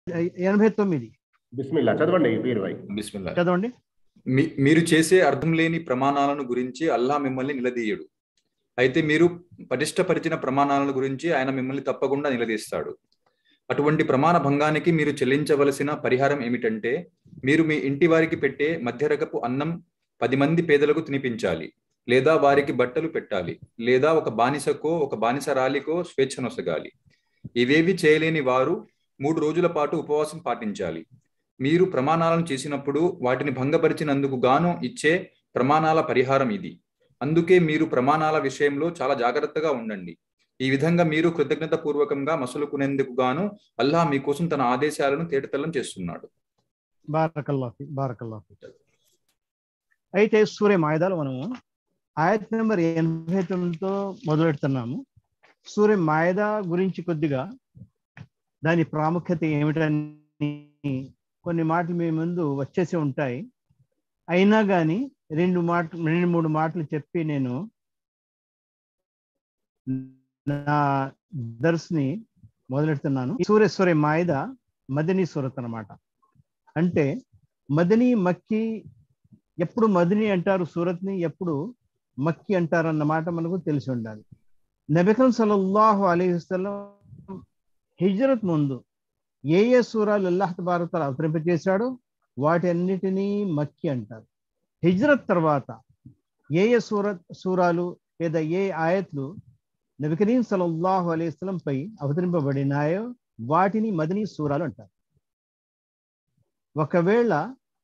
89. బిస్మిల్లా చదవండి పీర్ భాయ్. బిస్మిల్లా. చదవండి. మీరు చేసే అర్థం లేని ప్రమాణాలను గురించి అల్లాహ్ మిమ్మల్ని నిలదీయడు. అయితే మీరు పటిష్టపరిచిన ప్రమాణాలను గురించి ఆయన మిమ్మల్ని తప్పకుండా నిలదీస్తాడు. అటువంటి ప్రమాణ భంగానికి మీరు చెల్లించవలసిన పరిహారం ఏమిటంటే, మీరు మీ ఇంటి వారికి పెట్టే మధ్యరకపు అన్నం 10 మంది పేదలకు తినిపించాలి, లేదా వారికి బట్టలు పెట్టాలి, లేదా ఒక బానిసకో ఒక బానిసరాలికో స్వేచ్ఛనొసగాలి. ఇవేవి చేయలేని వారు 3 రోజుల పాటు ఉపవాసం పాటించాలి. మీరు ప్రమాణాలను చేసినప్పుడు వాటిని భంగపరిచినందుకు గాను ఇచ్చే ప్రమాణాల పరిహారం ఇది. అందుకే మీరు ప్రమాణాల విషయంలో చాలా జాగ్రత్తగా ఉండండి. ఈ విధంగా మీరు కృతజ్ఞత పూర్వకంగా మసలుకునేందుకు గాను అల్లాహ్ మీకోసం తన ఆదేశాలను తేటతెల్లం చేస్తున్నాడు. బారకల్లాహు. అయితే సూరే మాయిదాలో మనము ఆయత్ నెంబర్ 89తో మొదలెడుతున్నాము. సూరే మాయిదా గురించి కొద్దిగా దాని ప్రాముఖ్యత ఏమిటని కొన్ని మాటలు మీ ముందు వచ్చేసి ఉంటాయి. అయినా కానీ 2-3 మాటలు చెప్పి నేను నా దర్స్ని మొదలెడుతున్నాను. సూరే మాయిదా మదనీ సూరత్ అన్నమాట. అంటే మదనీ మక్కీ, ఎప్పుడు మదనీ అంటారు సూరత్ని, ఎప్పుడు మక్కీ అంటారు అన్నమాట మనకు తెలిసి ఉండాలి. నబీ అక్రమ్ సల్లల్లాహు అలైహి వసల్లం హిజ్రత్ ముందు ఏ సూరాలు అల్లాహ్ తబారక తఆలా అవతరింపజేశాడో వాటి అన్నిటినీ మక్కీ అంటారు. హిజ్రత్ తర్వాత ఏ సూరాలు లేదా ఏ ఆయత్లు నబీ కరీం సల్లల్లాహు అలైహి వసల్లం పై అవతరింపబడినాయో వాటిని మదనీ సూరాలు అంటారు. ఒకవేళ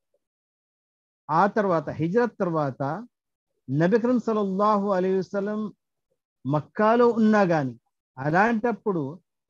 ఆ తర్వాత హిజ్రత్ తర్వాత నబీ కరీం సల్లల్లాహు అలైహి వసల్లం మక్కాలో ఉన్నా కానీ అలాంటప్పుడు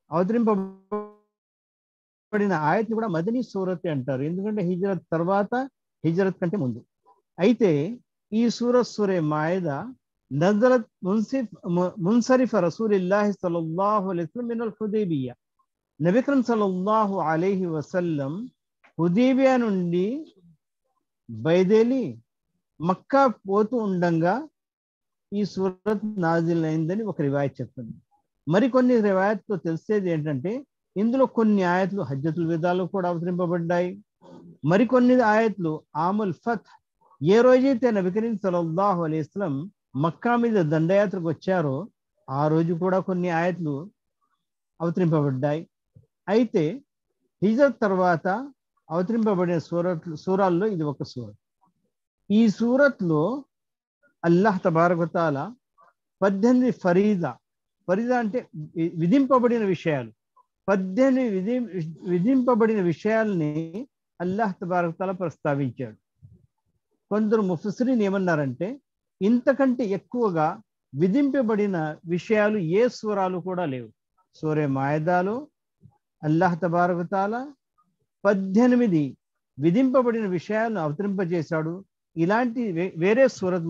అవతరింపబడిన ఆయత్ని కూడా మదనీ సూరత్ అంటారు. ఎందుకంటే హిజ్రత్ తర్వాత, హిజ్రత్ కంటే ముందు. అయితే ఈ సూరే మాయిదా నజరత్ మున్సరిఫ రసూలిల్లాహి సల్లల్లాహు అలైహి వసల్లం మినల్ హుదైబియా. నబీ అక్రమ్ సల్లల్లాహు అలైహి వసల్లం హుదైబియా నుండి బయదేలి మక్కా పోతూ ఉండంగా ఈ సూరత్ నాజిల్ అయిందని ఒక రివాయత్ చెప్తుంది. మరికొన్ని రివాయత్తో తెలిసేది ఏంటంటే ఇందులో కొన్ని ఆయత్లు హజ్జతుల్ విదాలో కూడా అవతరింపబడ్డాయి. మరికొన్ని ఆయత్లు ఆముల్ ఫత్, ఏ రోజైతే నబీ కరీం సల్లల్లాహు అలైహి వసల్లం మక్కా మీద దండయాత్రకు వచ్చారో ఆ రోజు కూడా కొన్ని ఆయత్లు అవతరింపబడ్డాయి. అయితే హిజ్రత్ తర్వాత అవతరింపబడిన సూరాల్లో ఇది ఒక సూరత్. ఈ సూరత్లో అల్లాహ్ తబారక తఆలా 18 ఫరీదా అంటే విధింపబడిన విషయాలు, 18 విధింపబడిన విషయాల్ని అల్లాహ్ తబారక తఆలా ప్రస్తావించాడు. కొందరు ముఫస్సిరీన్ ఏమన్నారంటే ఇంతకంటే ఎక్కువగా విధింపబడిన విషయాలు ఏ సూరాలు కూడా లేవు. సూరే మాయిదాలో అల్లాహ్ తబారక తఆలా 18 విధింపబడిన విషయాలను అవతరింపజేశాడు. ఇలాంటి వేరే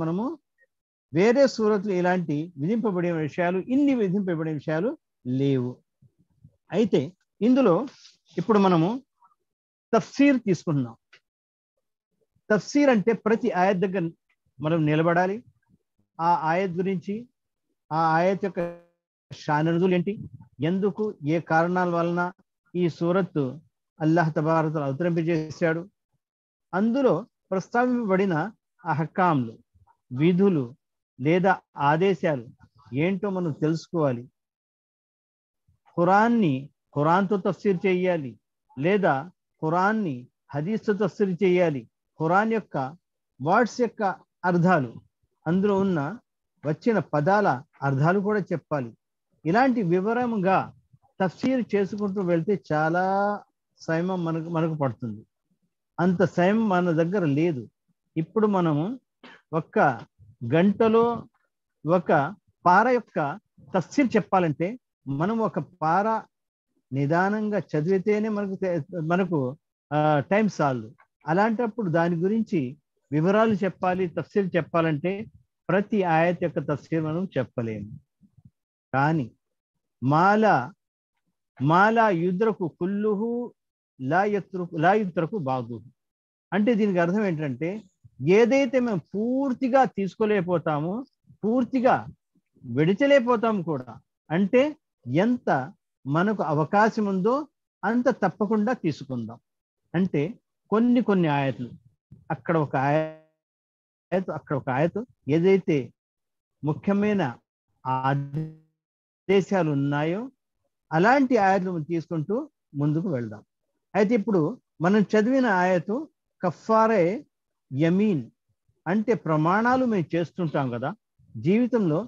సూరత్లు ఇలాంటి విధింపబడిన విషయాలు, ఇన్ని విధింపబడిన విషయాలు లేవు. అయితే ఇందులో ఇప్పుడు మనము తఫ్సీర్ తీసుకుంటున్నాం. తఫ్సీర్ అంటే ప్రతి ఆయత్ దగ్గర మనం నిలబడాలి. ఆ ఆయత్ గురించి, ఆ ఆయత్ యొక్క షానరుదులు ఏంటి, ఎందుకు, ఏ కారణాల వలన ఈ సూరత్ అల్లాహ్ తబారక తఆలా అవతరింపజేశాడు, అందులో ప్రస్తావింపబడిన అహకాంలు, విధులు లేదా ఆదేశాలు ఏంటో మనం తెలుసుకోవాలి. ఖురాన్తో తఫ్సీర్ చేయాలి, లేదా ఖురాన్ని హదీస్తో తఫ్సీర్ చేయాలి. ఖురాన్ యొక్క వర్డ్స్ యొక్క అర్థాలు, అందులో వచ్చిన పదాల అర్థాలు కూడా చెప్పాలి. ఇలాంటి వివరంగా తఫ్సీర్ చేసుకుంటూ వెళ్తే చాలా సమయం మనకు పడుతుంది. అంత సమయం మన దగ్గర లేదు. ఇప్పుడు మనము 1 గంటలో ఒక పార యొక్క తఫ్సీర్ చెప్పాలంటే మనం ఒక పార నిదానంగా చదివితేనే మనకు టైం చాలదు. అలాంటప్పుడు దాని గురించి వివరాలు చెప్పాలి, తఫ్సీర్ చెప్పాలంటే ప్రతి ఆయత్ యొక్క తఫ్సీర్ మనం చెప్పలేము. కానీ మాలా యుద్రకు కుల్లుహు లా యుత్రకు బాదుహు అంటే దీనికి అర్థం ఏంటంటే ఏదైతే మేము పూర్తిగా తీసుకోలేకపోతామో, పూర్తిగా విడిచలేకపోతాము కూడా, అంటే ఎంత మనకు అవకాశం ఉందో అంత తప్పకుండా తీసుకుందాం. అంటే కొన్ని ఆయతులు, అక్కడ ఒక ఆయతు అక్కడ ఒక ఆయతు, ఏదైతే ముఖ్యమైన ఆదేశాలు ఉన్నాయో అలాంటి ఆయతులు తీసుకుంటూ ముందుకు వెళ్దాం. అయితే ఇప్పుడు మనం చదివిన ఆయతు కఫారే యమీన్, అంటే ప్రమాణాలు మేము చేస్తుంటాం కదా జీవితంలో,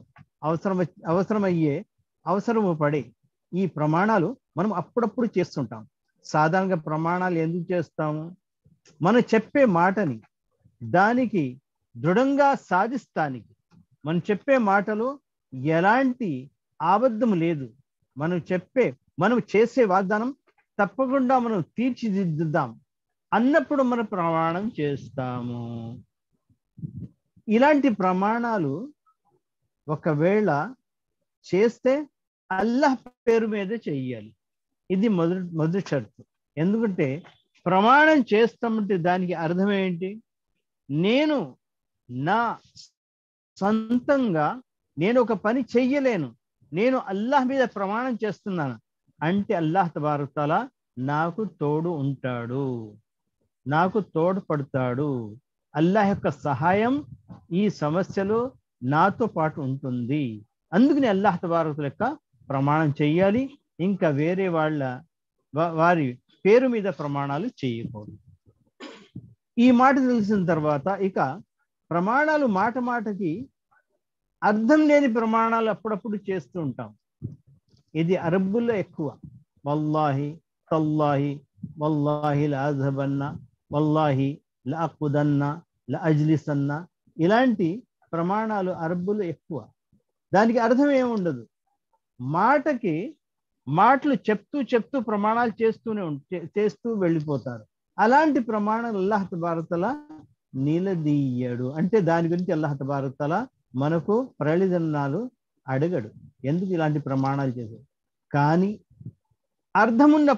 అవసరము పడే ఈ ప్రమాణాలు మనం అప్పుడప్పుడు చేస్తుంటాం. సాధారణంగా ప్రమాణాలు ఎందుకు చేస్తాము? మనం చెప్పే మాటని దానికి దృఢంగా సాధిస్తానికి. మనం చెప్పే మాటలు ఎలాంటి అబద్ధం లేదు. మనం చేసే వాగ్దానం తప్పకుండా మనం తీర్చిదిద్దుదాం అన్నప్పుడు మనం ప్రమాణం చేస్తాము. ఇలాంటి ప్రమాణాలు ఒకవేళ చేస్తే అల్లాహ్ పేరు మీద చెయ్యాలి. ఇది మొదటి షరతు. ఎందుకంటే ప్రమాణం చేస్తామంటే దానికి అర్థం ఏంటి? నేను నా సొంతంగా నేను ఒక పని చెయ్యలేను, నేను అల్లాహ్ మీద ప్రమాణం చేస్తున్నాను అంటే అల్లాహ్ తబారక్ తఆలా నాకు తోడు ఉంటాడు, నాకు తోడ్పడతాడు. అల్లాహ్ యొక్క సహాయం ఈ సమస్యలో నాతో పాటు ఉంటుంది. అందుకని అల్లాహ్ తబారక్ తఆలా యొక్క ప్రమాణం చెయ్యాలి. ఇంకా వేరే వారి పేరు మీద ప్రమాణాలు చేయకూడదు. ఈ మాట తెలిసిన తర్వాత ఇక ప్రమాణాలు మాటకి అర్థం లేని ప్రమాణాలు అప్పుడప్పుడు చేస్తూ ఉంటాం. ఇది అరబ్బుల్లో ఎక్కువ. వల్లాహి తల్లాహి వల్లాహి లఅజ్హబన్న వల్లాహి లఅఖ్దన్న లఅజ్లిసన్న, ఇలాంటి ప్రమాణాలు అరబ్బులు ఎక్కువ. దానికి అర్థం ఏముండదు. మాటలు చెప్తూ ప్రమాణాలు చేస్తూ వెళ్ళిపోతారు. అలాంటి ప్రమాణాలు అల్లాహ్ తబారక్ తఆలా నిలదీయడు. అంటే దాని గురించి అల్లాహ్ తబారక్ తఆలా మనకు ప్రళిదన్నాలు అడగడు, ఎందుకు ఇలాంటి ప్రమాణాలు చేశారు. కానీ అర్థమున్న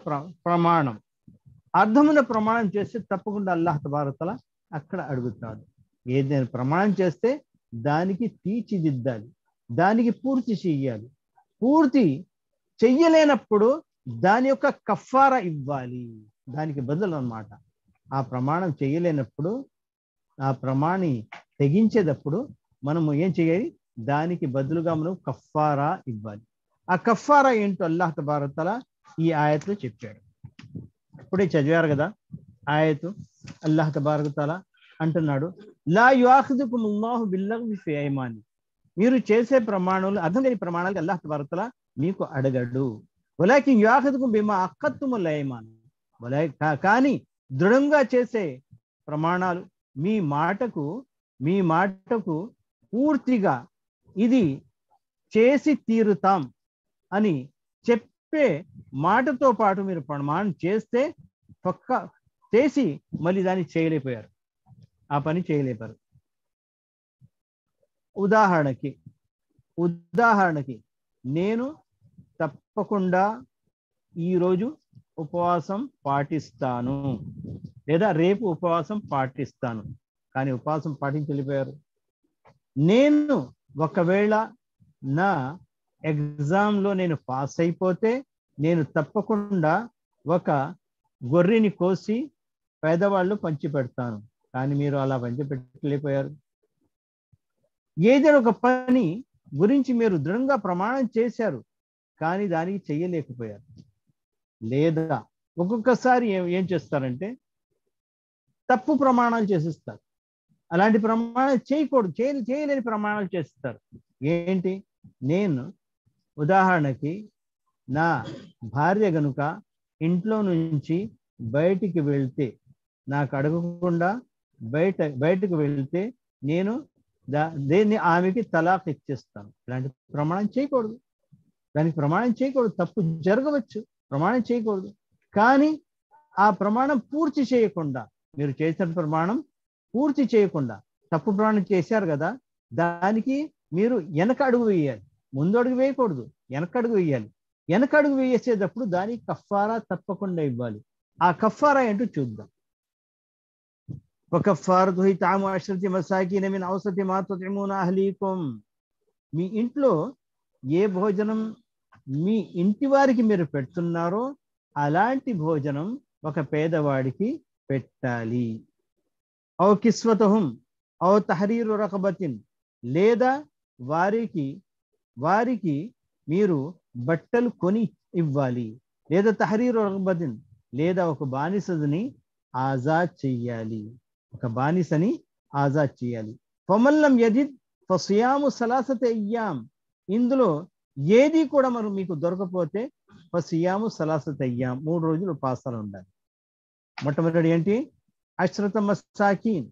ప్రమాణం చేస్తే తప్పకుండా అల్లాహ్ తబారక్ తఆలా అక్కడ అడుగుతాడు. ఏదైనా ప్రమాణం చేస్తే దానికి తీర్చిదిద్దాలి, దానికి పూర్తి చెయ్యాలి. పూర్తి చెయ్యలేనప్పుడు దాని యొక్క కఫారా ఇవ్వాలి, దానికి బదులు అన్నమాట. ఆ ప్రమాణం చెయ్యలేనప్పుడు, ఆ ప్రమాణి తెగించేటప్పుడు మనము ఏం చేయాలి? దానికి బదులుగా మనం కఫారా ఇవ్వాలి. ఆ కఫారా ఏంటో అల్లాహ్ తబారక్ తఆలా ఈ ఆయత్లో చెప్పాడు. ఇప్పుడే చదివారు కదా ఆయతు. అల్లాహ్ తబారక్ తఆలా అంటున్నాడు, లా యుఆఖిదుకుముల్లాహు బిల్లగ్వి ఫీ ఐమాని. మీరు చేసే ప్రమాణాలు అర్థం లేని ప్రమాణాలకి అల్లాహ్ తబారక్ తఆలా మీకు అడగడు. వలాకిన్ యుఆఖిదుకుం బిమా అఖద్తుముల్ ఐమాన్. కానీ దృఢంగా చేసే ప్రమాణాలు, మీ మాటకు పూర్తిగా ఇది చేసి తీరుతాం అని చెప్పే మాటతో పాటు మీరు ప్రమాణం చేస్తే చేసి మళ్ళీ దాన్ని చేయలేకపోయారు, ఆ పని చేయలేపారు. ఉదాహరణకి నేను తప్పకుండా ఈరోజు ఉపవాసం పాటిస్తాను, లేదా రేపు ఉపవాసం పాటిస్తాను, కానీ ఉపవాసం పాటించలేకపోయారు. నేను ఒకవేళ నా ఎగ్జామ్లో నేను పాస్ అయిపోతే నేను తప్పకుండా ఒక గొర్రెని కోసి పేదవాళ్ళు పంచిపెడతాను, కానీ మీరు అలా పంచిపెట్టలేకపోయారు. ఏదైనా ఒక పని గురించి మీరు దృఢంగా ప్రమాణం చేశారు, కానీ దానికి చెయ్యలేకపోయారు. లేదా ఒక్కొక్కసారి ఏం చేస్తారంటే తప్పు ప్రమాణాలు చేసిస్తారు. అలాంటి ప్రమాణాలు చేయకూడదు, చేయలేని ప్రమాణాలు చేస్తారు. ఏంటి? నేను ఉదాహరణకి నా భార్య గనుక ఇంట్లో నుంచి బయటికి వెళ్తే, నాకు అడగకుండా బయటకు వెళ్తే నేను దేన్ని ఆమెకి తలాక్ ఇచ్చేస్తాను. ఇలాంటి ప్రమాణం చేయకూడదు, దానికి ప్రమాణం చేయకూడదు. తప్పు జరగవచ్చు, ప్రమాణం చేయకూడదు. కానీ ఆ ప్రమాణం పూర్తి చేయకుండా, మీరు చేసిన ప్రమాణం పూర్తి చేయకుండా తప్పు ప్రమాణం చేశారు కదా, దానికి మీరు వెనక అడుగు వేయాలి. ముందు అడుగు వేయకూడదు, వెనక అడుగు వేయాలి. వెనక అడుగు వేసేటప్పుడు దానికి కఫారా తప్పకుండా ఇవ్వాలి. ఆ కఫారా ఏంటో చూద్దాం. వకఫారతుహు ఇత్ఆము 10 మసాకీన మిన్ ఔసతి మా తుత్ఇమూన అహ్లీకుం. మీ ఇంట్లో ఏ భోజనం మీ ఇంటి వారికి మీరు పెడుతున్నారో అలాంటి భోజనం ఒక పేదవాడికి పెట్టాలి. ఔ కిస్వతుహుం ఔ తహరీరు రకబతిన్, లేదా వారికి మీరు బట్టలు కొని ఇవ్వాలి, లేదా తహరీరు రకబతిన్, లేదా ఒక బానిసని ఆజాద్ చెయ్యాలి, ఒక బానిసని ఆజాద్ చేయాలి. ఫమల్లం యజిద్ ఫసియాము సలాసత అయ్యాం, ఇందులో ఏది కూడా మరి మీకు దొరకపోతే ఫసియాము సలాసత అయ్యాం, 3 రోజులు ఉపవాసాలు ఉండాలి. మొట్టమొదటి ఏంటి? అశ్రత మసాకీన్,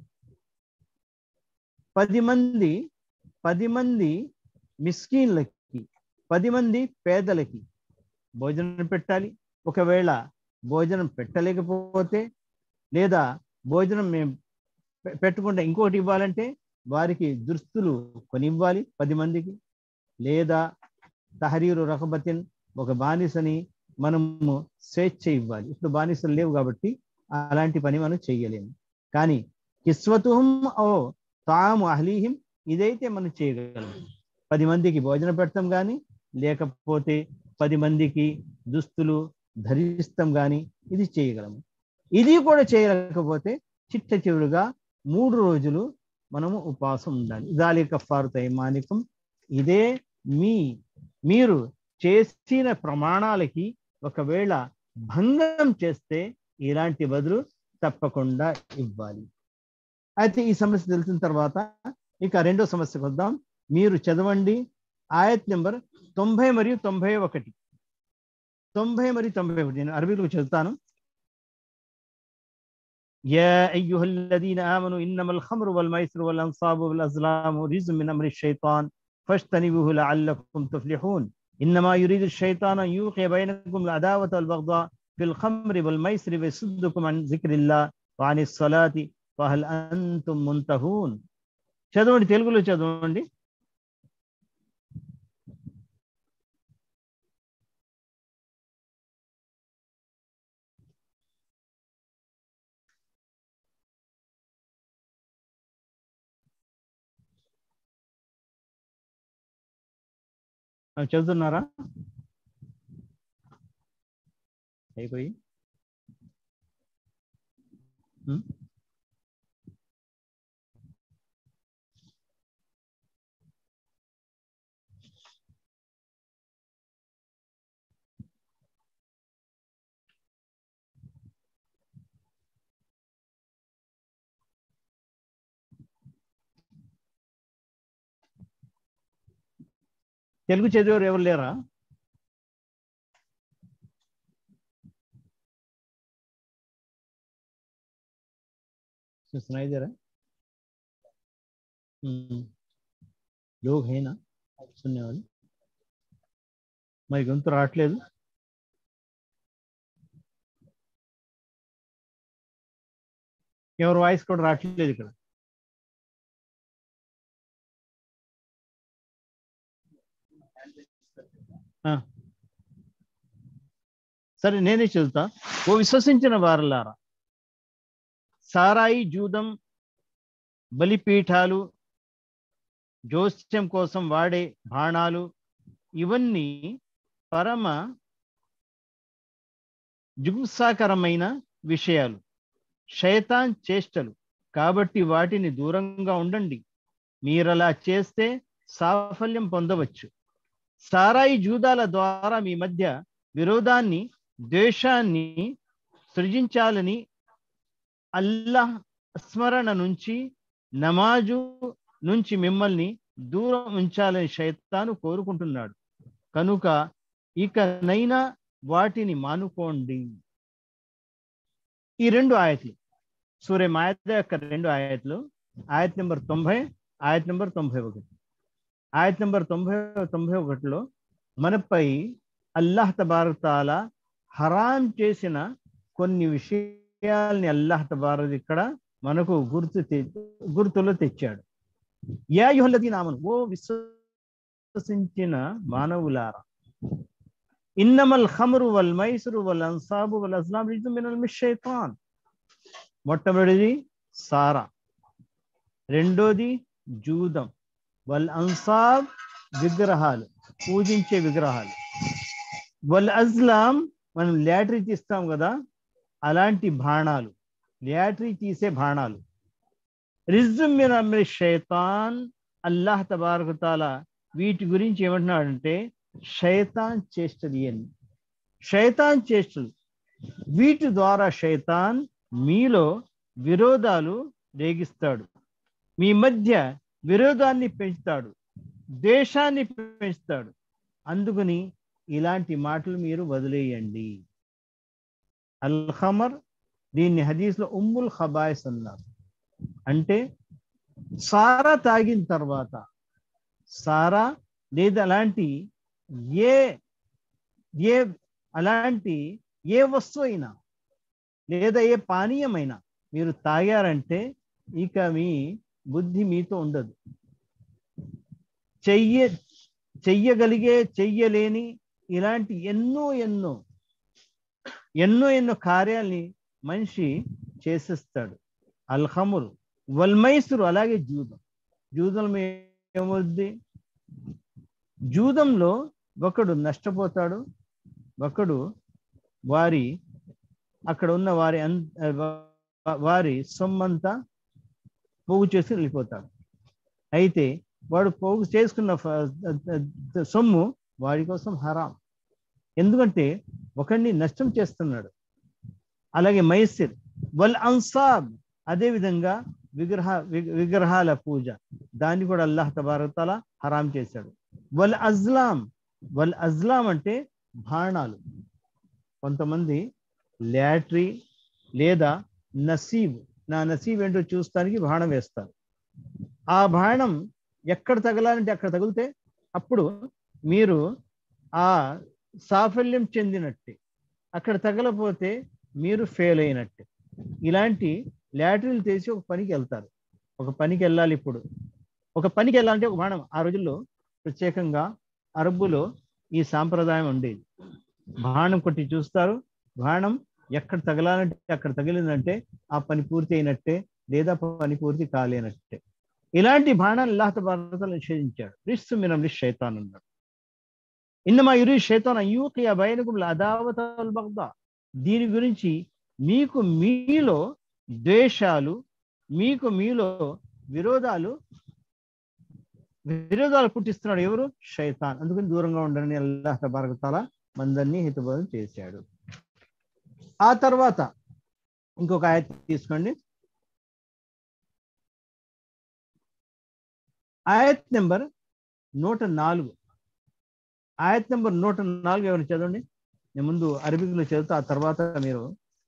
10 మంది మిస్కీన్లకి, 10 మంది పేదలకి భోజనం పెట్టాలి. ఒకవేళ భోజనం పెట్టలేకపోతే, లేదా భోజనం మేము పెట్టుకుంటే ఇంకోటి ఇవ్వాలంటే వారికి దుస్తులు కొనివ్వాలి 10 మందికి, లేదా తహరీరు రకబతిన్, ఒక బానిసని మనము స్వేచ్ఛ ఇవ్వాలి. ఇప్పుడు బానిసలు లేవు కాబట్టి అలాంటి పని మనం చెయ్యలేము. కానీ కిస్వతుహుం ఓ తాము అహ్లీహిం, ఇదైతే మనం చేయగలము. 10 మందికి భోజనం పెడతాం కానీ, లేకపోతే 10 మందికి దుస్తులు ధరిస్తాం కానీ, ఇది చేయగలము. ఇది కూడా చేయలేకపోతే చిట్ట చివరిగా 3 రోజులు మనము ఉపవాసం ఉండాలి. జాలిక కఫారతు ఐమానికుం, ఇదే మీరు చేసిన ప్రమాణాలకి ఒకవేళ భంగం చేస్తే ఇలాంటి బదులు తప్పకుండా ఇవ్వాలి. అయితే ఈ సమస్య తెలిసిన తర్వాత ఇక రెండో సమస్యకు వద్దాం. మీరు చదవండి ఆయత్ నెంబర్ 90 మరియు 91. 90 మరియు 91 నేను అరబీలో చదువుతాను. యా అయ్యుహల్లదీన ఆమను ఇన్నమల్ ఖమ్రు వల్ మైస్రు వల్ అన్సాబు వల్ అజ్లాము రిజ్మ్ మిన్ అమ్రి షైతాన్ ఫజ్తనిబూహు లఅల్లకుమ్ తుఫ్లిహూన్. ఇన్నమా యురీదు షైతాను అన్ యూఖియ బైనకుమ్ అల్ అదావత వల్ బగ్దా ఫిల్ ఖమ్రి వల్ మైస్రి వయసుద్దుకుమ్ అన్ జిక్రిల్లాహ్ వ అనిస్ సలాతి ఫహల్ అంతుమ్ ముంతహూన్. చదవండి, తెలుగులో చదవండి. చదువుతున్నారా? అయిపోయి తెలుగు చదివారు ఎవరు లేరా? सुनाई दे रहा है? लोग है ना सुनने वाले? మరి గొంతు రావట్లేదు. ఎవరు వాయిస్ కూడా రావట్లేదు ఇక్కడ. సరే నేనే చదువుతా. ఓ విశ్వసించిన వారలారా, సారాయి, జూదం, బలిపీఠాలు, జోస్యం కోసం వాడే బాణాలు, ఇవన్నీ పరమ జుగుప్సాకరమైన విషయాలు, శైతాన్ చేష్టలు. కాబట్టి వాటిని దూరంగా ఉండండి. మీరలా చేస్తే సాఫల్యం పొందవచ్చు. సారాయి, జూదాల ద్వారా మీ మధ్య విరోధాన్ని, ద్వేషాన్ని సృజించాలని అల్లాహ్ స్మరణ నుంచి, నమాజు నుంచి మిమ్మల్ని దూరం ఉంచాలని శైతాను కోరుకుంటున్నాడు. కనుక ఇకనైనా వాటిని మానుకోండి. ఈ 2 ఆయతులు సూరే మాయిదా యొక్క 2 ఆయతులు, ఆయత్ నెంబర్ 90, ఆయత్ నెంబర్ 91. ఆయత్ నెంబర్ 91లో మనపై అల్లాహ్ తబారక్ తాలా హరాం చేసిన కొన్ని విషయాల్ని అల్లాహ్ తబారక్ ఇక్కడ మనకు గుర్తులో తెచ్చాడు. యా అయ్యుహల్లదీన ఆమను, ఓ విశ్వసించిన మానవులారా, ఇన్నమల్ ఖమ్రు వల్ మైస్రు వల్ అన్సాబు వల్ అజ్లాం రిజ్మ్ మినల్ షైతాన్. మొట్టమొదటిది సారా, రెండోది జూదం, వల్ అన్సాబ్ విగ్రహాలు, పూజించే విగ్రహాలు, వల్ అజ్లాం మనం లాటరీ తీస్తాం కదా, అలాంటి బాణాలు, లాటరీ తీసే బాణాలు. రిజ్జుమ్ మిన్ అమ్రి షైతాన్, అల్లాహ్ తబారక తాలా వీటి గురించి ఏమంటున్నాడంటే షైతాన్ చేష్టలు అని. షైతాన్ చేష్టలు, వీటి ద్వారా షైతాన్ మీలో విరోధాలు రేగిస్తాడు, మీ మధ్య విరోధాన్ని పెంచుతాడు, ద్వేషాన్ని పెంచుతాడు. అందుకని ఇలాంటి మాటలు మీరు వదిలేయండి. అల్ ఖమర్, దీన్ని హదీస్లో ఉమ్ముల్ ఖబాయిస్ అన్నారు. అంటే సారా తాగిన తర్వాత, సారా లేదా అలాంటి ఏ వస్తువు అయినా లేదా ఏ పానీయమైనా మీరు తాగారంటే ఇక మీ బుద్ధి మీతో ఉండదు. చెయ్యగలిగే, చెయ్యలేని ఇలాంటి ఎన్నో ఎన్నో ఎన్నో ఎన్నో కార్యాల్ని మనిషి చేసేస్తాడు. అల్ ఖముర్ వల్ మైసురు, అలాగే జూదం. జూదంలో ఏమవుద్ది? జూదంలో ఒకడు నష్టపోతాడు, ఒకడు అక్కడ ఉన్న వారి సొమ్మంతా పోగు చేసి వెళ్ళిపోతాడు. అయితే వాడు పోగు చేసుకున్న సొమ్ము వాడి కోసం హరాం, ఎందుకంటే ఒకడిని నష్టం చేస్తున్నాడు. అలాగే మైసిర్ వల్ అన్సాబ్, అదేవిధంగా విగ్రహాల పూజ, దాన్ని కూడా అల్లాహ్ తబారక తఆలా హరాం చేశాడు. వల్ అజ్లాం అంటే బాణాలు. కొంతమంది లాటరీ లేదా నసీబ్, నా నసీబ్ ఏంటో చూస్తానికి బాణం వేస్తారు. ఆ బాణం ఎక్కడ తగలాలంటే అక్కడ తగిలితే అప్పుడు మీరు ఆ సాఫల్యం చెందినట్టే, అక్కడ తగలపోతే మీరు ఫెయిల్ అయినట్టే. ఇలాంటి లాటరీలు తీసి ఒక పనికి వెళ్తారు. ఒక పనికి వెళ్ళాలి, ఇప్పుడు ఒక పనికి వెళ్ళాలంటే ఒక బాణం. ఆ రోజుల్లో ప్రత్యేకంగా అరబ్బులో ఈ సాంప్రదాయం ఉండేది. బాణం కొట్టి చూస్తారు, బాణం ఎక్కడ తగలాలంటే అక్కడ తగిలిందంటే ఆ పని పూర్తి అయినట్టే, లేదా పని పూర్తి కాలేనట్టే. ఇలాంటి బాణాన్ని అల్లాహ్ తబారక తఆలా నిషేధించాడు. రిజ్జుం మిన్ అమ్రి షైతాన్ అన్నాడు. ఇన్నమా యురీదు షైతాన్ అన్ యూకియ బైనకుం అల్ అదావత వల్ బగ్దా, దీని గురించి మీకు మీలో ద్వేషాలు, మీకు మీలో విరోధాలు పుట్టిస్తున్నాడు. ఎవరు? షైతాన్. అందుకని దూరంగా ఉండండి అల్లాహ్ తబారక తఆలా మందరినీ హితబోధం చేశాడు. ఆ తర్వాత ఇంకొక ఆయత్ తీసుకోండి. ఆయత్ నెంబర్ 104. ఆయత్ నెంబర్ 104 ఎవరిని చదవండి. నేను ముందు అరబిక్లో చదువుతా, ఆ తర్వాత మీరు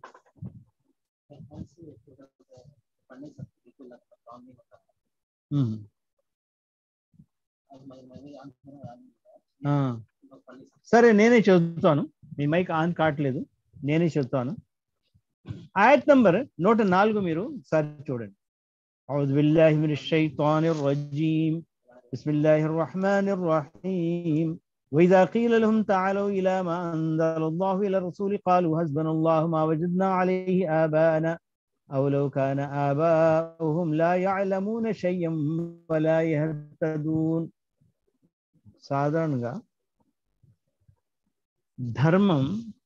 సరే నేనే చదువుతాను, మీ మైక్ ఆన్ కావట్లేదు, నేనే చదువుతాను. ఆయత్ నంబర్ 104 మీరు ఒకసారి చూడండి. అఊజు బిల్లాహి మినష్ షైతానిర్ రజీమ్, బిస్మిల్లాహిర్ రహ్మానిర్ రహీం. وإذا قيل لهم تعالوا إلى ما أنزل الله إلى الرسول قالوا حسبنا الله ما وجدنا عليه آباءنا أو لو كان آباؤهم لا يعلمون شيئا ولا يهتدون. సాధారణంగా ధర్మం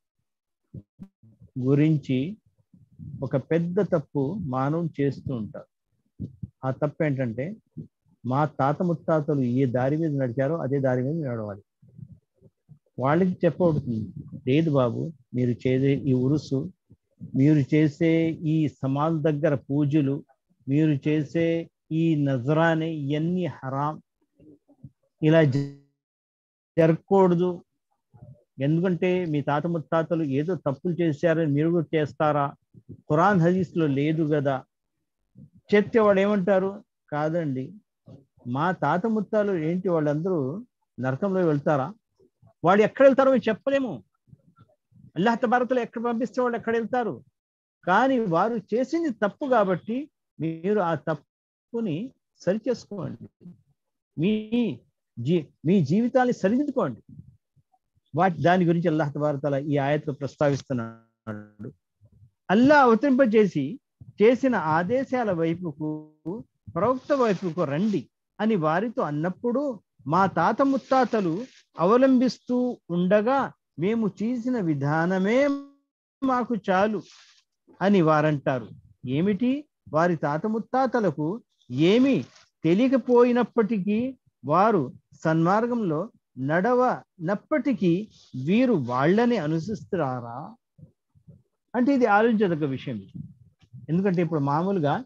గురించి ఒక పెద్ద తప్పు మానవులు చేస్తూ ఉంటారు. ఆ తప్పు ఏంటంటే, మా తాత ముత్తాతలు ఏ దారి మీద నడిచారో అదే దారి మీద నడవాలి. వాళ్ళకి చెప్పబడుతుంది, లేదు బాబు, మీరు చేసే ఈ ఉరుసు, మీరు చేసే ఈ సమాజ్ దగ్గర పూజలు, మీరు చేసే ఈ నజరానే ఇవన్నీ హరాం, ఇలా జరగకూడదు. ఎందుకంటే మీ తాత ముత్తాతలు ఏదో తప్పులు చేశారని మీరు కూడా చేస్తారా? ఖురాన్ హదీస్లో లేదు కదా. చెప్తే వాళ్ళు ఏమంటారు? కాదండి, మా తాత ముత్తాలు ఏంటి, వాళ్ళందరూ నరకంలో వెళ్తారా? వాడు ఎక్కడ వెళ్తారో మేము చెప్పలేము. అల్లాహ్ తబారక తఆలా ఎక్కడ పంపిస్తే వాళ్ళు ఎక్కడ వెళ్తారు. కానీ వారు చేసింది తప్పు కాబట్టి మీరు ఆ తప్పుని సరిచేసుకోండి, మీ జీవితాన్ని సరిదిద్దుకోండి. దాని గురించి అల్లాహ్ తబారక తఆలా ఈ ఆయత్లో ప్రస్తావిస్తున్నాడు. అల్లాహ్ చేసిన ఆదేశాల వైపుకు, ప్రవక్త వైపుకు రండి అని వారితో అన్నప్పుడు, మా తాత ముత్తాతలు అవలంబిస్తూ ఉండగా మేము చేసిన విధానమే మాకు చాలు అని వారంటారు. ఏమిటి? వారి తాత ముత్తాతలకు ఏమీ తెలియకపోయినప్పటికీ వారు సన్మార్గంలో నడవనప్పటికీ వీరు వాళ్ళని అనుసరిస్తారా అంటే ఇది ఆలోచించదగ్గ విషయం. ఎందుకంటే ఇప్పుడు మామూలుగా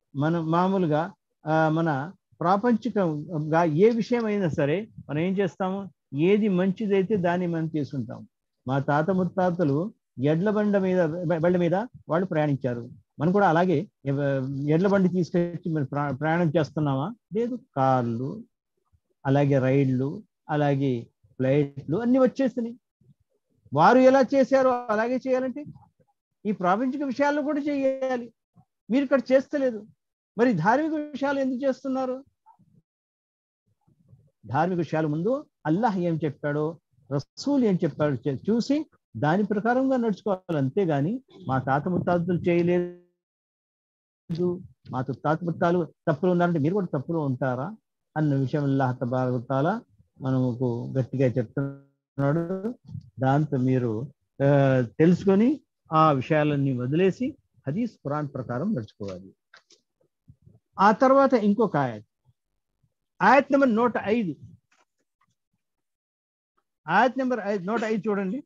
మన ప్రాపంచికంగా ఏ విషయం అయినా సరే మనం ఏం చేస్తాము, ఏది మంచిదైతే దాన్ని మనం తీసుకుంటాం. మా తాత ముత్తాతలు ఎడ్ల బండి మీద వాళ్ళు ప్రయాణించారు, మనం కూడా అలాగే ఎడ్ల బండి తీసుకొచ్చి మనం ప్రయాణం చేస్తున్నామా? లేదు. కార్లు, అలాగే రైళ్లు, అలాగే ఫ్లైట్లు అన్ని వచ్చేసినాయి. వారు ఎలా చేశారో అలాగే చేయాలంటే ఈ ప్రాపంచిక విషయాల్లో కూడా చేయాలి. మీరు ఇక్కడ చేస్తలేదు, మరి ధార్మిక విషయాలు ఎందుకు చేస్తున్నారు? ధార్మిక విషయాల ముందు అల్లాహ్ ఏం చెప్పాడో, రసూల్ ఏం చెప్పాడో చూసి దాని ప్రకారంగా నడుచుకోవాలి. అంతేగాని మా తాత ముత్తాతలు చేయలేదు, మా తాత ముత్తాలు తప్పులు ఉన్నారంటే మీరు కూడా తప్పులు ఉంటారా అన్న విషయం అల్లాహ్ తబారక వ తఆలా మనకు గట్టిగా చెప్తున్నాడు. దాంతో మీరు తెలుసుకొని ఆ విషయాలన్నీ వదిలేసి హదీస్ ఖురాన్ ప్రకారం నడుచుకోవాలి. ఆ తర్వాత ఇంకొక ఆయత్ నెంబర్ 105. ఆయత్ నెంబర్ 105 చూడండి.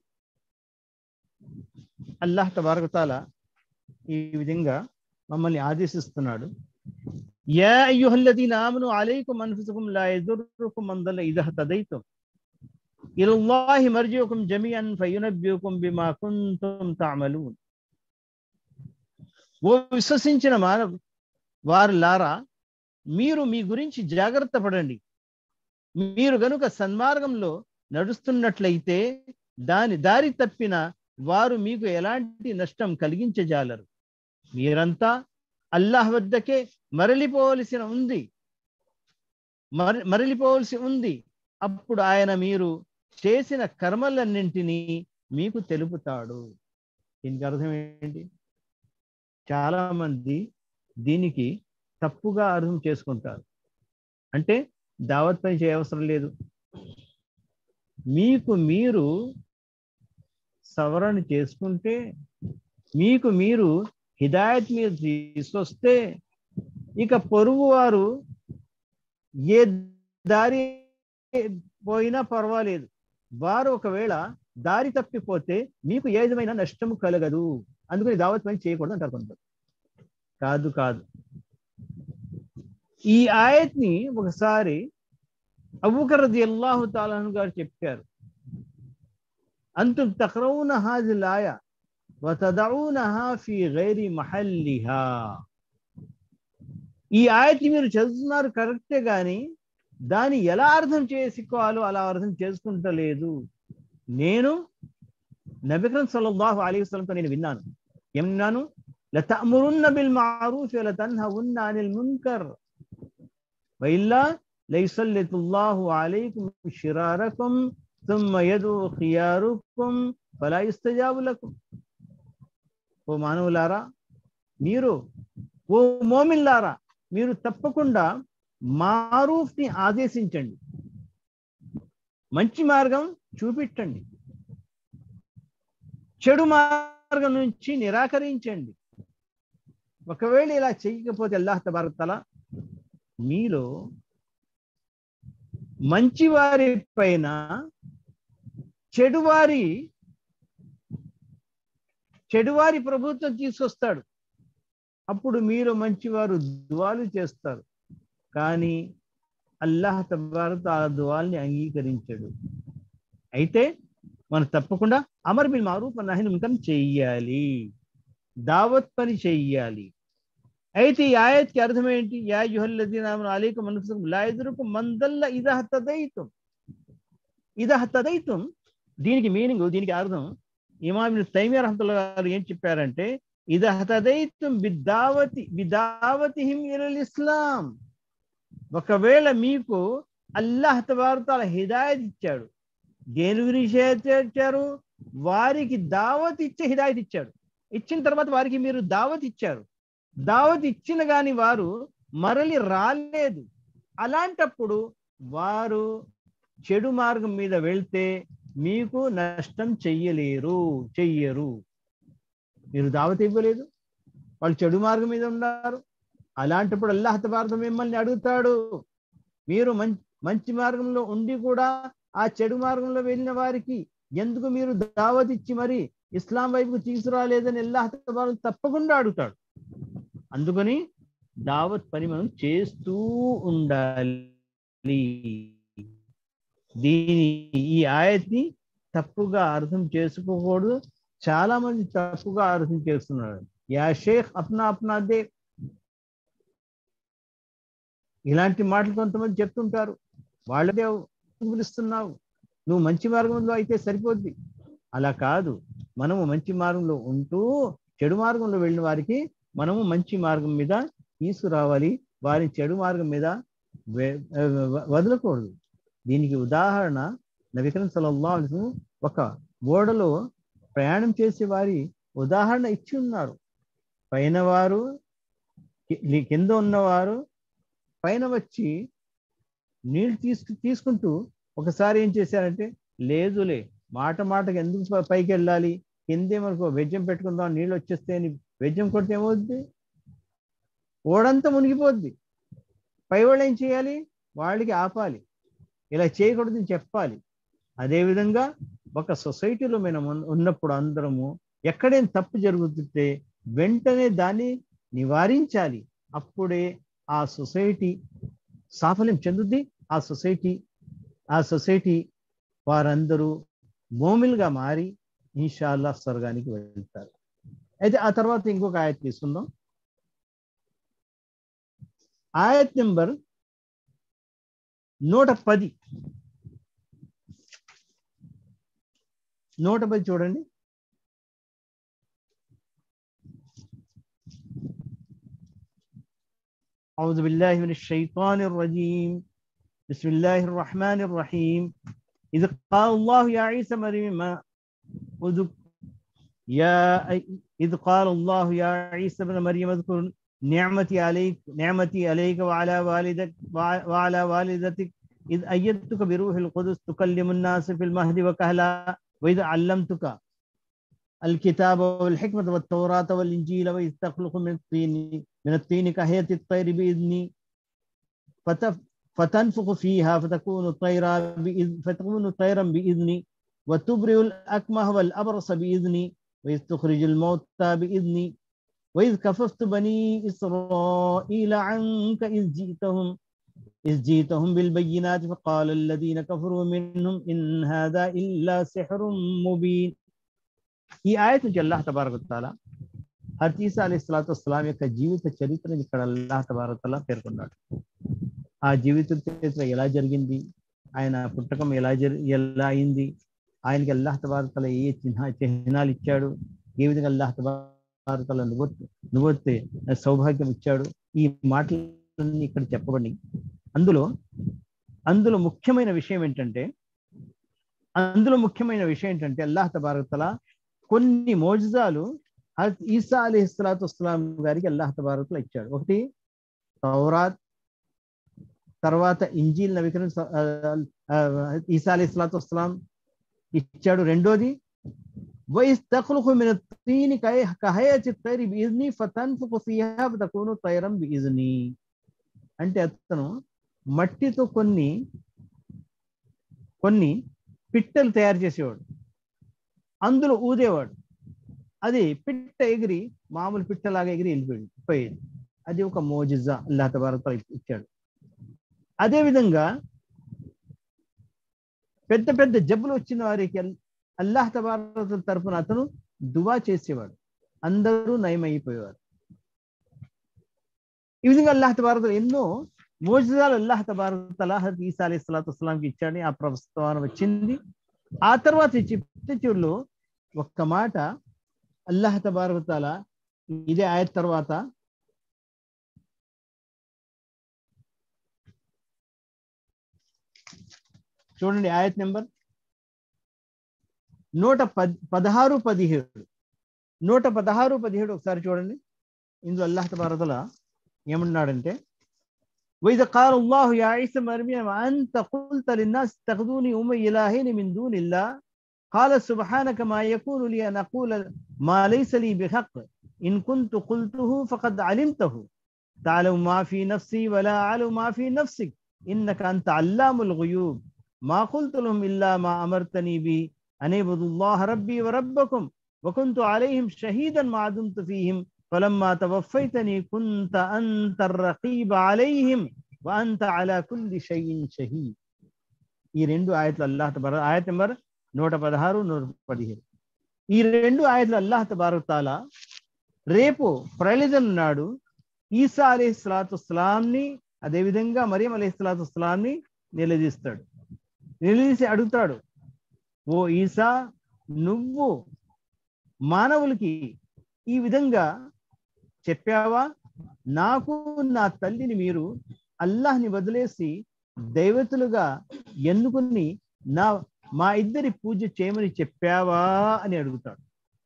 అల్లాహ్ తబారక వ తఆలా ఈ విధంగా మమ్మల్ని ఆదేశిస్తున్నాడు. యా అయ్యుహల్లదీన ఆమను అలైకుమ్ అన్ఫుసకుమ్ లా యదుర్రుకుమ్ మన్ దల్ల ఇదా హతదైతుమ్ ఇలల్లాహి మర్జిఉకుమ్ జమీఅన్ ఫయునబ్బిఉకుమ్ బిమా కుంతుమ్ తఅమలూన్. ఓ విశ్వసించిన వారులారా, మీరు మీ గురించి జాగ్రత్త పడండి. మీరు గనుక సన్మార్గంలో నడుస్తున్నట్లయితే దారి తప్పిన వారు మీకు ఎలాంటి నష్టం కలిగించజాలరు. మీరంతా అల్లాహ్ వద్దకే మరలిపోవలసి ఉంది. అప్పుడు ఆయన మీరు చేసిన కర్మలన్నింటినీ మీకు తెలుపుతాడు. దీనికి అర్థం ఏంటి? చాలా మంది దీనికి తప్పుగా అర్థం చేసుకుంటారు. అంటే దావత్ పని చేయవసరం లేదు, మీకు మీరు సవరణ చేసుకుంటే, మీకు మీరు హిదాయత్ మీద తీసుకొస్తే, ఇక పొరుగు వారు ఏ దారి పోయినా పర్వాలేదు, వారు ఒకవేళ దారి తప్పిపోతే మీకు ఏ విధమైన నష్టము కలగదు, అందుకని దావత్ పని చేయకూడదు అంటారు కొందరు. కాదు. ఈ ఆయత్ని ఒకసారి అబూబకర్ రదియల్లాహు తఆలా అన్హు గారు చెప్పారు. అంతుం తక్రౌన హాజిల్ ఆయా వ తదౌనహా ఫీ గైరి మహల్లిహా. ఈ ఆయత్ని మీరు చదువుతున్నారు కరెక్టే, కానీ దాన్ని ఎలా అర్థం చేసుకోవాలో అలా అర్థం చేసుకుంటలేదు. నేను నబీ కరీం సల్లల్లాహు అలైహి వసల్లంతో నేను విన్నాను, లతఅమురున్న బిల్ మఅరూఫ్ వ లతన్హవున్న అనిల్ మున్కర్ వ ఇల్లా లయసల్లితుల్లాహు అలైకుమ్ షిరారకుమ్ థుమ్మ యదు ఖియారుకుమ్ ఫలా యస్తజాబు లకుమ్. ఓ మానవులారా, ఓ మోమిన్లారా, మీరు తప్పకుండా మారూఫ్ ని ఆదేశించండి, మంచి మార్గం చూపించండి, చెడు మార్గం నుంచి నిరాకరించండి. ఒకవేళ ఇలా చేయకపోతే అల్లాహ్ తబారక తఆలా మీలో మంచి వారి పైన చెడువారి ప్రభుత్వం తీసుకొస్తాడు. అప్పుడు మీరు మంచివారు దువాలు చేస్తారు, కానీ అల్లాహ్ తబారక తఆలా దువాల్ని అంగీకరించడు. అయితే మనం తప్పకుండా అమర్ బిల్ మారూఫ్ నహీ అనిల్ మున్కర్ చెయ్యాలి, దావత్ పని చెయ్యాలి. అయితే ఈ ఆయత్కి అర్థం ఏంటి? యా అయ్యుహల్లదీన ఆమను అలైకుమ్ అన్ఫుసకుమ్ లా యదుర్రుకుమ్ మన్ దల్ల ఇదా హతదైతుమ్. దీనికి మీనింగ్, దీనికి అర్థం ఇమామ్ ఇబ్న్ తైమియా రహ్మతుల్లాహి గారు ఏం చెప్పారంటే, ఇదా హతదైతుమ్ బిదావతిహిమ్ ఇలల్ ఇస్లాం. ఒకవేళ మీకు అల్లాహ్ తబారక తఆలా హిదాయత్ ఇచ్చాడు, దేని గురించి ఇచ్చారు? వారికి దావత్ ఇచ్చే హిదాయత్ ఇచ్చాడు. ఇచ్చిన తర్వాత వారికి మీరు దావత్ ఇచ్చారు, దావత్ ఇచ్చిన గాని వారు మరలి రాలేదు. అలాంటప్పుడు వారు చెడు మార్గం మీద వెళ్తే మీకు నష్టం చెయ్యరు. మీరు దావత్ ఇవ్వలేదు, వాళ్ళు చెడు మార్గం మీద ఉన్నారు. అలాంటప్పుడు అల్లాహ్ తబారక మిమ్మల్ని అడుగుతాడు, మీరు మంచి మార్గంలో ఉండి కూడా ఆ చెడు మార్గంలో వెళ్ళిన వారికి ఎందుకు మీరు దావత్ ఇచ్చి మరి ఇస్లాం వైపుకు తీసుకురాలేదని అల్లాహ్ తబారక తప్పకుండా అడుగుతాడు. అందుకని దావత్ పని మనం చేస్తూ ఉండాలి. ఈ ఆయత్ని తప్పుగా అర్థం చేసుకోకూడదు. చాలా మంది తప్పుగా అర్థం చేస్తున్నారు. యా షేఖ్ అప్నా దే, ఇలాంటి మాటలు కొంతమంది చెప్తుంటారు. వాళ్ళదే పిలుస్తున్నావు, నువ్వు మంచి మార్గంలో అయితే సరిపోద్ది. అలా కాదు, మనము మంచి మార్గంలో ఉంటూ చెడు మార్గంలో వెళ్ళిన వారికి మనము మంచి మార్గం మీద తీసుకురావాలి, వారి చెడు మార్గం మీద వదలకూడదు. దీనికి ఉదాహరణ నబీ కరీం సల్లల్లాహు అలైహి వసల్లం ఒక ఓడలో ప్రయాణం చేసే వారి ఉదాహరణ ఇచ్చి ఉన్నారు. పైన వారు కింద ఉన్నవారు పైన వచ్చి నీళ్ళు తీసుకుంటూ ఒకసారి ఏం చేశారంటే, లేదులే మాటకి ఎందుకు పైకి వెళ్ళాలి, కిందే మనకు వెజ్జం పెట్టుకుందాం, నీళ్ళు వచ్చేస్తే అని వెజ్జం కొడితే ఏమవుద్ది, ఓడంతా మునిగిపోద్ది. పై వాళ్ళు ఏం చేయాలి, వాళ్ళకి ఆపాలి, ఇలా చేయకూడదని చెప్పాలి. అదేవిధంగా ఒక సొసైటీలో మనం ఉన్నప్పుడు అందరము ఎక్కడైనా తప్పు జరుగుతుంటే వెంటనే దాన్ని నివారించాలి. అప్పుడే ఆ సొసైటీ సాఫల్యం చెందుద్ది. ఆ సొసైటీ వారందరూ మోమిల్గా మారి ఇన్షాల్లా స్వర్గానికి వెళ్తారు. అయితే ఆ తర్వాత ఇంకొక ఆయత్ తీసుకుందాం. ఆయత్ నెంబర్ 110 చూడండి. أعوذ بالله من الشيطان الرجيم. بسم الله الرحمن الرحيم. إذ قال الله يا عيسى مريم إذ قال الله يا عيسى ابن مريم اذكر نعمتي عليك وعلى والدتك إذ أيدتك بروح القدس تكلم الناس في المهد وكهلا وإذ علمتك الكتاب والحكمة والتوراة والإنجيل وإذ تخلق من الطين كهيئة الطير بإذني فتنفخ فيها فتكون طيرا بإذني وتبرئ الأكمه والأبرص بإذني وإذ تخرج الموتى بإذني وإذ كففت بني إسرائيل عنك إذ جئتهم بالبينات فقال الذين كفروا منهم إن هذا إلا سحر مبين. ఈ ఆయత్ నుంచి అల్లాహ్ తబారక తఆలా హజరత్ ఈసా అలైహిస్సలాతు వస్సలాం యొక్క జీవిత చరిత్రని ఇక్కడ అల్లాహ్ తబారక తఆలా పేర్కొన్నాడు. ఆ జీవిత చరిత్ర ఎలా జరిగింది, ఆయన పుట్టకం ఎలా అయింది, ఆయనకి అల్లాహ్ తబారక తఆలా ఏ చిహ్నాలు ఇచ్చాడు, ఏ విధంగా అల్లాహ్ తబారక తఆలా నుబువ్వత్ సౌభాగ్యం ఇచ్చాడు, ఈ మాటలన్నీ ఇక్కడ చెప్పబడి అందులో ముఖ్యమైన విషయం ఏంటంటే అల్లాహ్ తబారక తఆలా కొన్ని మోజిజాలు హజరత్ ఈసా అలైహిస్సలాతు వస్సలాం గారికి అల్లాహ్ తబారక తఆలా ఇచ్చాడు. ఒకటి తౌరాత్, తర్వాత ఇంజీల్ నబీ కరీం ఈసా అలైహిస్సలాతు వస్సలాం ఇచ్చాడు. రెండోది వైస్ తఖ్లుఖు మిన తీని కహయతి తైరి బిఇజ్ని ఫతన్ఫుఖు ఫీహా ఫతకూను తైరం బిఇజ్ని. అంటే అతను మట్టితో కొన్ని పిట్టలు తయారు చేసేవాడు, అందులో ఊదేవాడు, అది పిట్ట ఎగిరి మామూలు పిట్టలాగా ఎగిరి వెళ్ళిపోయేది. అది ఒక మోజిజా అల్లాహ్ తబారక తఆలా ఇచ్చాడు. అదేవిధంగా పెద్ద పెద్ద జబ్బులు వచ్చిన వారికి అల్లాహ్ తబారక తఆలా తరపున అతను దువా చేసేవాడు, అందరూ నయమైపోయేవారు. ఈ విధంగా అల్లాహ్ తబారక తఆలా ఎన్నో మోజిజాలు అల్లాహ్ తబారక తఆలా హజరత్ ఈసా అలైహిస్సలాతు వస్సలాంకి ఇచ్చాడని ఆ ప్రస్తావన వచ్చింది. ఆ తర్వాత చివరిలో ఒక్క మాట అల్లాహ్ తబారక తఆలా ఇదే ఆయత్ తర్వాత చూడండి, ఆయత్ నెంబర్ 116-17 ఒకసారి చూడండి. ఇందులో అల్లాహ్ తబారక తఆలా ఏమన్నాడంటే, وإذا قال الله يا عيسى مريم أنت قلت للناس اتخذوني أمي إلهين من دون الله قال سبحانك ما يكون لي أن أقول ما ليس لي بحق إن كنت قلته فقد علمته تعلم ما في نفسي ولا أعلم ما في نفسك إنك أنت علام الغيوب ما قلت لهم إلا ما أمرتني به أن اعبدوا الله ربي وربكم وكنت عليهم شهيدا ما دمت فيهم فلما توفيتني كنت أنت الرقيب عليهم وأنت على كل شيء شهيد. ఈ రెండు ఆయతలు అల్లాహ్ తబారక్ ఆయత నెంబర్ 116 117 ఈ రెండు ఆయతలు అల్లాహ్ తబారక్ తాలా రేపు ప్రళయం నాడు ఈసా అలైహిస్సలాతు వస్సలాంని అదే విధంగా మరియం అలైహిస్సలాతు వస్సలాంని నిలదీస్తాడు. నిలదీసి అడుగుతాడు, ఓ ఈసా, నువ్వు మానవులకి ఈ విధంగా చెప్పావా? నాకు నా తల్లిని మీరు అల్లాహ్ని వదిలేసి దైవతులుగా ఎందుకుని మా ఇద్దరి పూజ చేయమని చెప్పావా అని అడుగుతాడు.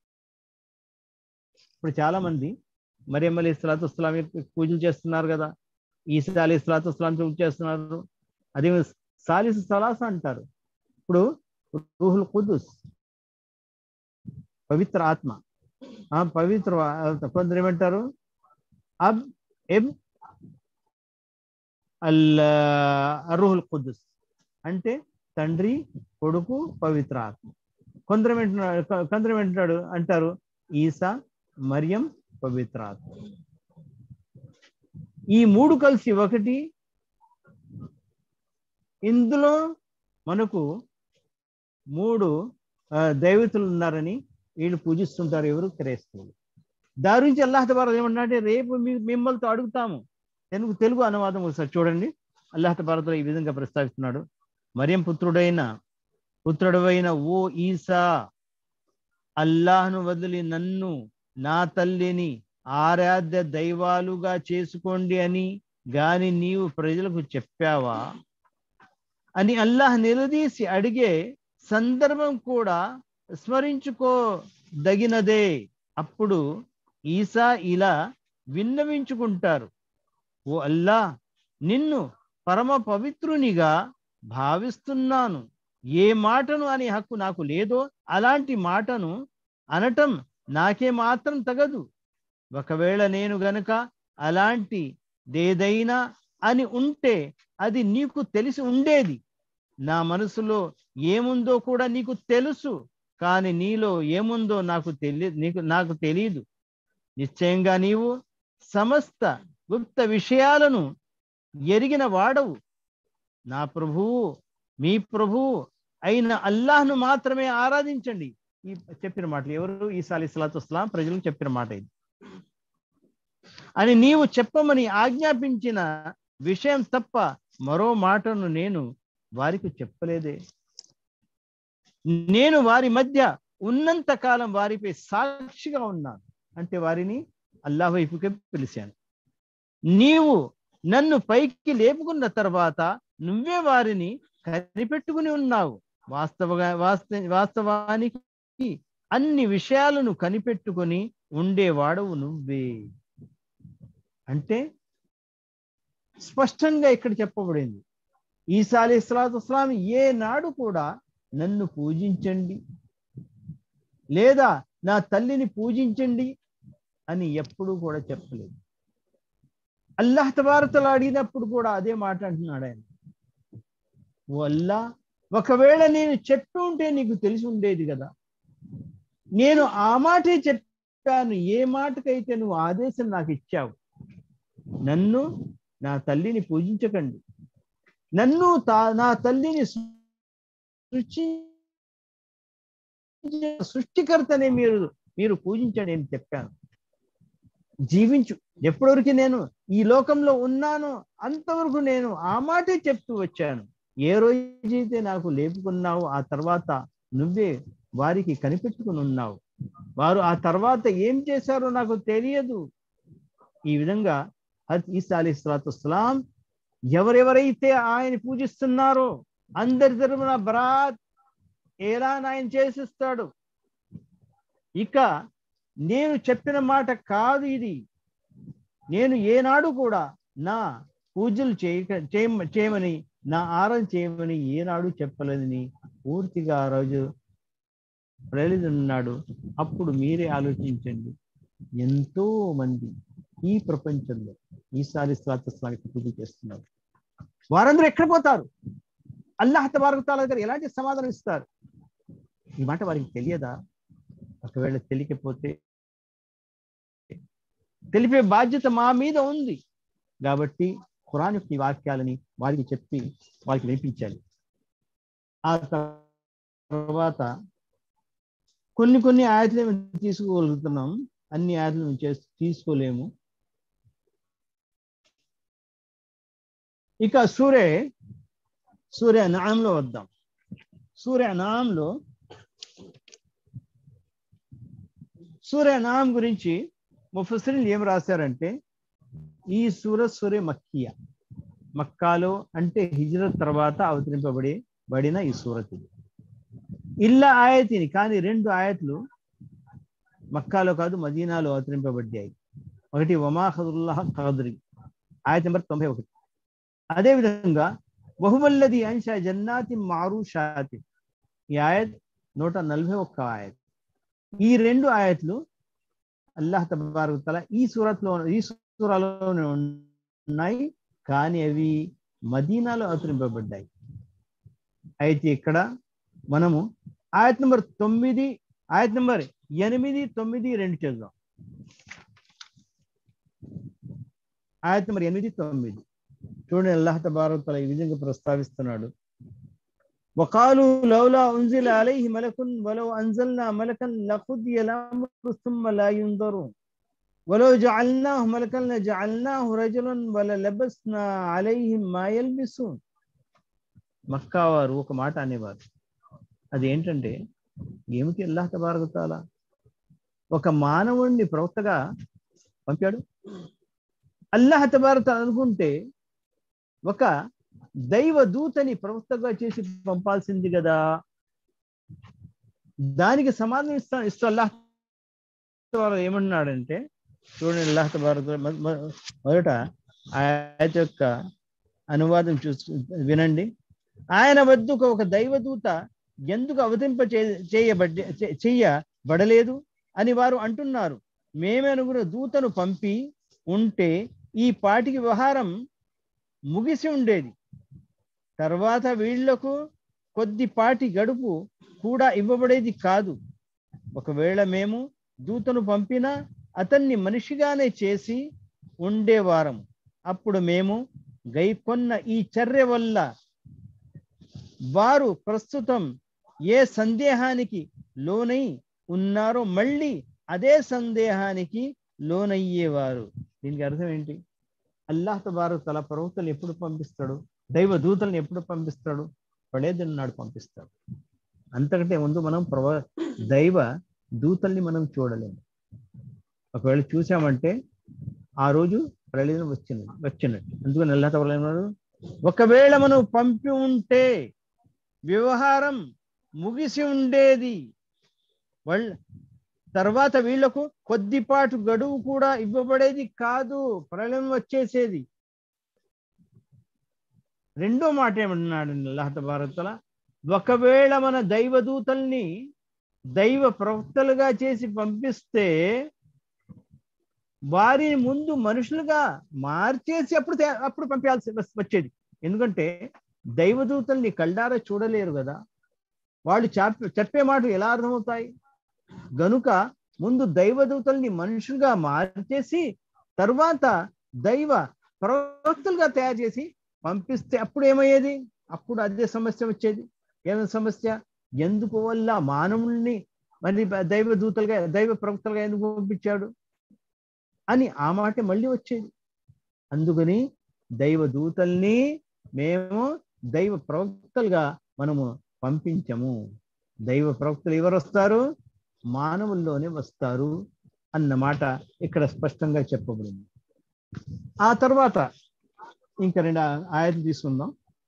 ఇప్పుడు చాలా మంది మరియం అలైహిస్సలాతు వస్సలాం పూజలు చేస్తున్నారు కదా, ఈసా అలైహిస్సలాతు వస్సలాం పూజ చేస్తున్నారు, అదే సాలిస్ సలాస అంటారు. ఇప్పుడు రూహుల్ ఖుదుస్ పవిత్ర ఆత్మ, పవిత్ర కొందరు ఏమంటారు అబ్ ఎబ్ రూహుల్ ఖుదుస్ అంటే తండ్రి, కొడుకు, పవిత్ర ఆత్మ. కొందరు అంటారు ఈసా, మరియం, పవిత్ర ఆత్మ. ఈ మూడు కలిసి ఒకటి. ఇందులో మనకు మూడు దైవతులు ఉన్నారని వీళ్ళు పూజిస్తుంటారు ఎవరు? క్రైస్తవులు. దాని నుంచి అల్లాహ్ తబారక్ ఏమన్నాడంటే రేపు మిమ్మల్తో అడుగుతాము. తెలుగు అనువాదం ఒకసారి చూడండి. అల్లాహ్ తబారక్ ఈ విధంగా ప్రస్తావిస్తున్నాడు, మరియం పుత్రుడవైన ఓ ఈసా, అల్లాహ్ను వదిలి నన్ను నా తల్లిని ఆరాధ్య దైవాలుగా చేసుకోండి అని గాని నీవు ప్రజలకు చెప్పావా అని అల్లాహ్ నిలదీసి అడిగే సందర్భం కూడా స్మరించుకోదగినదే. అప్పుడు ఈసా ఇలా విన్నవించుకుంటారు, ఓ అల్లాహ్, నిన్ను పరమ పవిత్రునిగా భావిస్తున్నాను. ఏ మాటను అనే హక్కు నాకు లేదో అలాంటి మాటను అనటం నాకే మాత్రం తగదు. ఒకవేళ నేను గనక అలాంటిదేదైనా అని ఉంటే అది నీకు తెలిసి ఉండేది. నా మనసులో ఏముందో కూడా నీకు తెలుసు, కానీ నీలో ఏముందో నాకు తెలియదు. నిశ్చయంగా నీవు సమస్త గుప్త విషయాలను ఎరిగిన వాడవు. నా ప్రభువు, మీ ప్రభువు అయిన అల్లాహ్ను మాత్రమే ఆరాధించండి. ఈ చెప్పిన మాటలు ఎవరు? ఈసా అలైహిస్సలాతు వస్సలాం ప్రజలకు చెప్పిన మాట ఇది. అని నీవు చెప్పమని ఆజ్ఞాపించిన విషయం తప్ప మరో మాటను నేను వారికి చెప్పలేదే. నేను వారి మధ్య ఉన్నంత కాలం వారిపై సాక్షిగా ఉన్నాను, అంటే వారిని అల్లాహ్ వైపుకే పిలిచాను. నీవు నన్ను పైకి లేపుకున్న తర్వాత నువ్వే వారిని కనిపెట్టుకుని ఉన్నావు. వాస్తవానికి అన్ని విషయాలను కనిపెట్టుకుని ఉండేవాడవు నువ్వే. అంటే స్పష్టంగా ఇక్కడ చెప్పబడింది, ఈసా అలైహిస్సలాతు వస్సలాం ఏనాడు కూడా నన్ను పూజించండి లేదా నా తల్లిని పూజించండి అని ఎప్పుడూ కూడా చెప్పలేదు. అల్లాహ్ తబారక్ తఆలా అడిగినప్పుడు కూడా అదే మాట అంటున్నాడు ఆయన, ఓ అల్లాహ్, ఒకవేళ నేను చెప్పి ఉంటే నీకు తెలిసి ఉండేది కదా. నేను ఆ మాటే చెప్పాను. ఏ మాటకైతే నువ్వు ఆదేశం నాకు ఇచ్చావు, నన్ను నా తల్లిని పూజించకండి, నన్ను నా తల్లిని సృష్టికర్తనే మీరు పూజించండి అని చెప్పాను. జీవించు, ఎప్పటివరకు నేను ఈ లోకంలో ఉన్నానో అంతవరకు నేను ఆ మాటే చెప్తూ వచ్చాను. ఏ రోజైతే నాకు లేపుకున్నావు ఆ తర్వాత నువ్వే వారికి కనిపెట్టుకుని ఉన్నావు. వారు ఆ తర్వాత ఏం చేశారో నాకు తెలియదు. ఈ విధంగా హజరత్ ఈసా అలైహిస్సలాతు వస్సలాం ఎవరెవరైతే ఆయన పూజిస్తున్నారో అందరి తరపున బరాత్ ఏలాన్ ఆయన చేసిస్తాడు. ఇక నేను చెప్పిన మాట కాదు ఇది, నేను ఏనాడు కూడా నా పూజలు చేయమని నా ఆరాధన చేయమని ఏనాడు చెప్పలేదని పూర్తిగా ఆ రోజు ప్రజలున్నాడు. అప్పుడు మీరే ఆలోచించండి, ఎంతో మంది ఈ ప్రపంచంలో ఈసారి స్వాతస్వానికి పూజ చేస్తున్నారు. వారందరూ ఎక్కడ పోతారు? అల్లాహ్ తబారక తఆలా దగ్గర ఎలాంటి సమాధానం ఇస్తారు? ఈ మాట వారికి తెలియదా? ఒకవేళ తెలియకపోతే తెలిపే బాధ్యత మా మీద ఉంది. కాబట్టి ఖురాన్ యొక్క వాక్యాలని వారికి చెప్పి వారికి వినిపించాలి. ఆ తర్వాత కొన్ని ఆయతలు మేము తీసుకోగలుగుతున్నాం, అన్ని ఆయతలు మేము తీసుకోలేము. ఇక సూర్య అన్ఆంలో వద్దాం. సూర్య అన్ఆం గురించి ముఫస్సిరీన్ ఏం రాశారంటే, ఈ సూర్య మక్కియా, మక్కాలో అంటే హిజ్రత్ తర్వాత అవతరింపబడిన ఈ సూరత్. ఇల్లా ఆయతిని, కానీ 2 ఆయతులు మక్కాలో కాదు మదీనాలో అవతరింపబడ్డాయి. ఒకటి వమా ఖదరుల్లాహ్ ఖద్రి, ఆయత నెంబర్ 91. అదేవిధంగా వహువల్లది అన్షా జన్నాతి మారూషాతి, ఈ ఆయత్ 141 ఆయత్. ఈ 2 ఆయతులు అల్లాహ్ తబారక తఆలా ఈ సూరాలోనే ఉన్నాయి, కానీ అవి మదీనాలో అవతరింపబడ్డాయి. అయితే ఇక్కడ మనము ఆయత్ నెంబర్ 8, 9, 2 చేద్దాం. ఆయత్ నెంబర్ 8, 9 చూడండి. అల్లాహ్ తబారక తఆలా ఈ విధంగా ప్రస్తావిస్తున్నాడు. వకాలు లౌలా ఉంజిల అలైహి మలకున్ వలౌ అంజల్నా మలకన్ లఖుదియల్ అమ్రు థుమ్మ లా యుందరు వలౌ జఅల్నాహు మలకన్ లజఅల్నాహు రజులన్ వలలబస్నా అలైహిం మా యల్బిసూన్. మక్కా వారు ఒక మాట అనేవారు. అది ఏంటంటే, ఏమిటి అల్లాహ్ తబారక తఆలా ఒక మానవుణ్ణి ప్రవక్తగా పంపాడు. అల్లాహ్ తబారక తఆలా అనుకుంటే ఒక దైవ దూతని ప్రవక్తగా చేసి పంపాల్సింది కదా. దానికి సమాధానం ఇస్తూ అల్లాహ్ ఏమన్నాడంటే, చూడండి అల్లాహ్ తబారక మొదట ఆయత యొక్క అనువాదం వినండి. ఆయన వద్దకు ఒక దైవదూత ఎందుకు చేయబడలేదు అని వారు అంటున్నారు. మేమనుగుణ దూతను పంపి ఉంటే ఈ పాటికి వ్యవహారం ముగిసి ఉండేది. తర్వాత వీళ్లకు కొద్దిపాటి గడుపు కూడా ఇవ్వబడేది కాదు. ఒకవేళ మేము దూతను పంపినా అతన్ని మనిషిగానే చేసి ఉండేవారం. అప్పుడు మేము గైకొన్న ఈ చర్య వల్ల వారు ప్రస్తుతం ఏ సందేహానికి లోనై ఉన్నారో మళ్ళీ అదే సందేహానికి లోనయ్యేవారు. దీనికి అర్థం ఏంటి? అల్లాహ్ తబారక తఆలా ప్రవక్తలు ఎప్పుడు పంపిస్తాడు? దైవ దూతల్ని ఎప్పుడు పంపిస్తాడు? పడేదిన నాడు పంపిస్తాడు. అంతకంటే ముందు మనం దైవ దూతల్ని మనం చూడలేము. ఒకవేళ చూసామంటే ఆ రోజు ప్రళయం వచ్చినట్టు. అందుకని అల్లాహ్ తఆలా ఏమన్నాడు, ఒకవేళ మనం పంపి ఉంటే వ్యవహారం ముగిసి ఉండేది, తర్వాత వీళ్లకు కొద్దిపాటు గడువు కూడా ఇవ్వబడేది కాదు, ప్రళయం వచ్చేసేది. రెండో మాట ఏమన్నాడు అల్లాహ్ తబారక తఆలా, ఒకవేళ మన దైవదూతల్ని దైవ ప్రవక్తలుగా చేసి పంపిస్తే వారిని ముందు మనుషులుగా మార్చేసి అప్పుడు పంపించాల్సి వచ్చేది. ఎందుకంటే దైవదూతల్ని కళ్ళారా చూడలేరు కదా, వాళ్ళు చెప్పే మాటలు ఎలా అర్థమవుతాయి? గనుక ముందు దైవదూతల్ని మనుషులుగా మార్చేసి తర్వాత దైవ ప్రవక్తలుగా తయారు చేసి పంపిస్తే అప్పుడు ఏమయ్యేది? అప్పుడు అదే సమస్య వచ్చేది. ఏమైనా సమస్య? ఎందుకు వల్ల మానవుల్ని మరి దైవదూతలుగా దైవ ప్రవక్తలుగా ఎందుకు పంపించాడు అని ఆ మాట మళ్ళీ వచ్చేది. అందుకని దైవదూతల్ని మేము దైవ ప్రవక్తలుగా మనము పంపించము. దైవ ప్రవక్తలు ఎవరు వస్తారు? మానవుల్లోనే వస్తారు అన్నమాట ఇక్కడ స్పష్టంగా చెప్పబడింది. ఆ తర్వాత ఇంకా 2 ఆయతలు తీసుకుందాం.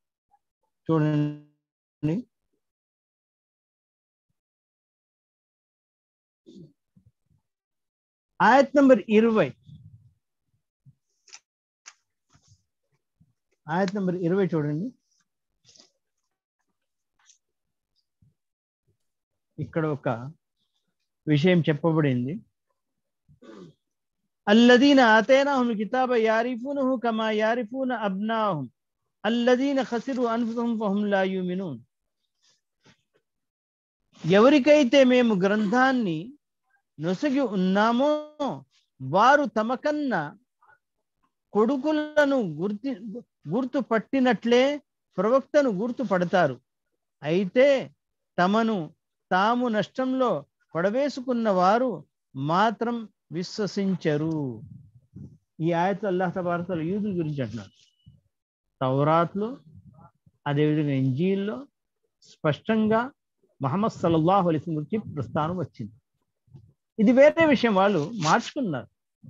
చూడండి. ఆయత్ నంబర్ 20. ఆయత్ నంబర్ 20 చూడండి. ఇక్కడ ఒక విషయం చెప్పబడింది. అల్లదీన ఆతైనాహుల్ కితాబ యారిఫూనహు కమా యారిఫూన అబ్నాహుం అల్లదీన ఖసిరు అన్ఫుసహుం ఫహుం లా యుమినూన్. ఎవరికైతే మేము గ్రంథాన్ని నొసగి ఉన్నామో వారు తమకన్నా కొడుకులను గుర్తుపట్టినట్లే ప్రవక్తను గుర్తుపడతారు. అయితే తమను తాము నష్టంలో పడవేసుకున్న వారు మాత్రం విశ్వసించరు. ఈ ఆయత్ అల్లాహ్ తబారక తఆలా యూదుల గురించి అంటున్నారు. తౌరాత్లో అదేవిధంగా ఇంజీల్లో స్పష్టంగా ముహమ్మద్ సల్లల్లాహు అలైహి వసల్లం గురించి ప్రస్తావన వచ్చింది. ఇది వేరే విషయం, వాళ్ళు మార్చుకున్నారు,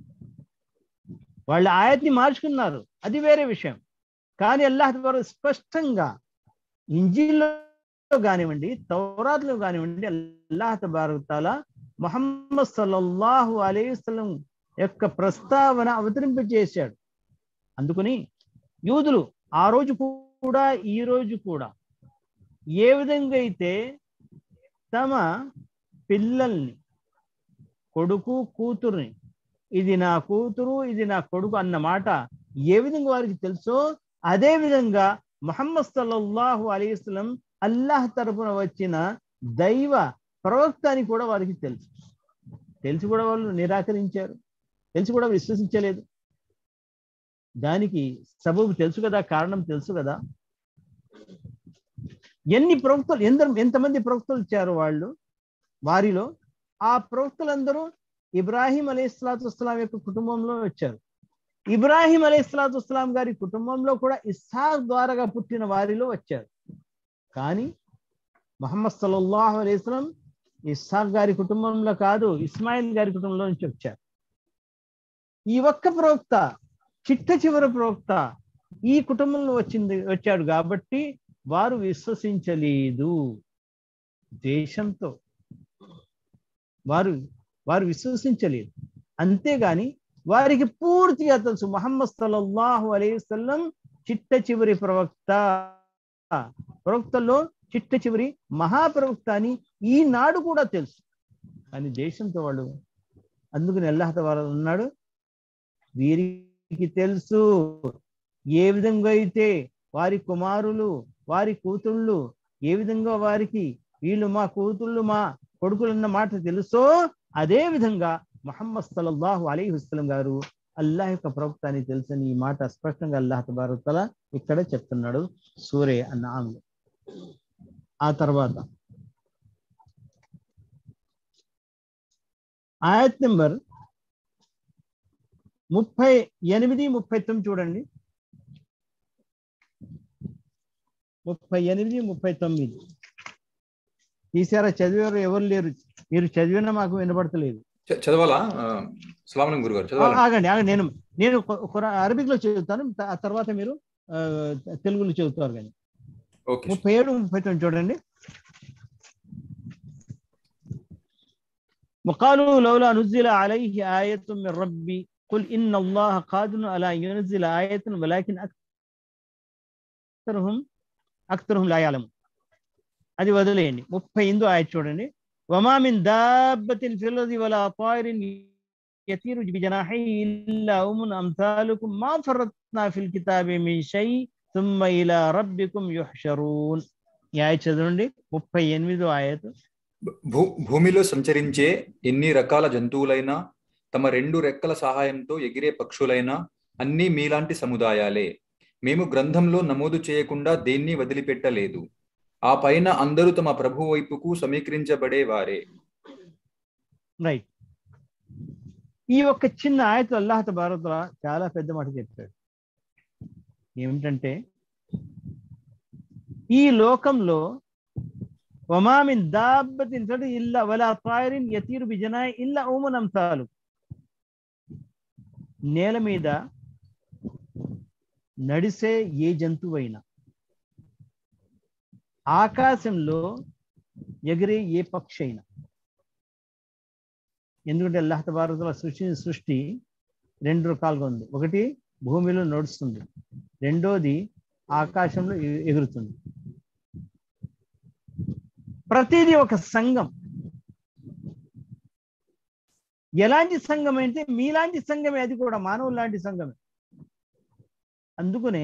వాళ్ళ ఆయత్ని మార్చుకున్నారు, అది వేరే విషయం. కానీ అల్లాహ్ తబారక స్పష్టంగా ఇంజీల్లో కానివ్వండి, తౌరాత్లో కానివ్వండి, అల్లాహ్ తబారక తఆలా ముహమ్మద్ సల్లల్లాహు అలైహి వసల్లం యొక్క ప్రస్తావన అవతరింపజేశాడు. అందుకని యూదులు ఆ రోజు కూడా ఈ రోజు కూడా ఏ విధంగా అయితే తమ పిల్లల్ని, కొడుకు కూతుర్ని, ఇది నా కూతురు ఇది నా కొడుకు అన్న మాట ఏ విధంగా వారికి తెలుసో అదే విధంగా ముహమ్మద్ సల్లల్లాహు అలైహి వసల్లం అల్లాహ్ తరపున వచ్చిన దైవ ప్రవక్త అని కూడా వారికి తెలుసు. తెలిసి కూడా వాళ్ళు నిరాకరించారు, తెలిసి కూడా విశ్వసించలేదు. దానికి సబబు తెలుసు కదా, కారణం తెలుసు కదా. ఎన్ని ప్రవక్తలు, ఎంతమంది ప్రవక్తలు ఇచ్చారు వాళ్ళు, వారిలో ఆ ప్రవక్తలందరూ ఇబ్రాహీం అలైహిస్సలాతు వస్సలాం యొక్క కుటుంబంలో వచ్చారు. ఇబ్రాహీం అలైహిస్సలాతు వస్సలాం గారి కుటుంబంలో కూడా ఇస్హాక్ ద్వారాగా పుట్టిన వారిలో వచ్చారు. కానీ ముహమ్మద్ సల్లల్లాహు అలైహి వసల్లం ఇస్హాక్ గారి కుటుంబంలో కాదు, ఇస్మాయిల్ గారి కుటుంబంలో నుంచి వచ్చారు. ఈ ఒక్క ప్రవక్త, చిట్ట చివరి ప్రవక్త ఈ కుటుంబంలో వచ్చాడు కాబట్టి వారు విశ్వసించలేదు. దేశంతో వారు విశ్వసించలేదు. అంతేగాని వారికి పూర్తిగా తెలుసు ముహమ్మద్ సల్లల్లాహు అలైహి వసల్లం చిట్ట చివరి ప్రవక్త, ప్రవక్తల్లో చిట్ట చివరి మహాప్రవక్త అని ఈనాడు కూడా తెలుసు. కానీ దేశంతో వాళ్ళు, అందుకని అల్లాహ్ తఆలా అన్నాడు, వీరికి తెలుసు ఏ విధంగా అయితే వారి కుమారులు వారి కూతుళ్ళు ఏ విధంగా వారికి వీళ్ళు మా కూతుళ్ళు మా కొడుకులన్న మాట తెలుసో అదే విధంగా ముహమ్మద్ సల్లల్లాహు అలైహి వసల్లం గారు అల్లాహ్ యొక్క ప్రవక్త అని తెలుసని ఈ మాట స్పష్టంగా అల్లాహ్ తబారక తఆలా ఇక్కడ చెప్తున్నాడు సూరే అన్ఆమ్లో. ఆ తర్వాత ఆయత్ నెంబర్ 38, 39 చూడండి. 38, 39 తీసారా? చదివారు? ఎవరు లేరు? మీరు చదివినా మాకు వినపడతలేదు. చదవాలా? అస్సలాము అలైకుం గురుగారు, చదవాలా? ఆగండి నేను అరబిక్ లో చదువుతాను, ఆ తర్వాత మీరు తెలుగులో చదువుతారు. కానీ 37, 39 చూడండి. وقالوا لولا نزل عليه آية من ربي قل إن الله قادر على أن ينزل آية ولكن أكثرهم لا يعلمون. అది వదిలేయండి. 38 ఆయత చూడండి. وما من دابة في الأرض ولا طائر يطير بجناحيه إلا أمم أمثالكم ما فرطنا في الكتاب من شيء ثم إلى ربكم يحشرون. ఈ ఆయత చదవండి. 38 ఆయత. భూమిలో సంచరించే ఎన్ని రకాల జంతువులైనా తమ 2 రెక్కల సహాయంతో ఎగిరే పక్షులైనా అన్నీ మీలాంటి సముదాయాలే. మేము గ్రంథంలో నమోదు చేయకుండా దేన్ని వదిలిపెట్టలేదు. ఆ పైన అందరూ తమ ప్రభు వైపుకు సమీకరించబడేవారే. రైట్. ఈ ఒక్క చిన్న ఆయత అల్లాహ్ తబారక తఆలా చాలా పెద్ద మాట చెప్పాడు. ఏమిటంటే ఈ లోకంలో వమా మిన్ దాబ్బతిన్ ఇల్లా వలా తాయిరిన్ యతీరు బిజనాయి ఇల్లా ఉమన్ అంసాలు, నేల మీద నడిసే ఏ జంతువైనా, ఆకాశంలో ఎగిరే ఏ పక్షి అయినా, ఎందుకంటే అల్లాహ్ తబారక తఆలా సృష్టి 2 రకాలుగా ఉంది. ఒకటి భూమిలో నడుస్తుంది, రెండోది ఆకాశంలో ఎగురుతుంది. ప్రతిదీ ఒక సంఘం. ఎలాంటి సంఘం అంటే మీలాంటి సంఘమే, అది కూడా మానవులు లాంటి సంఘమే. అందుకనే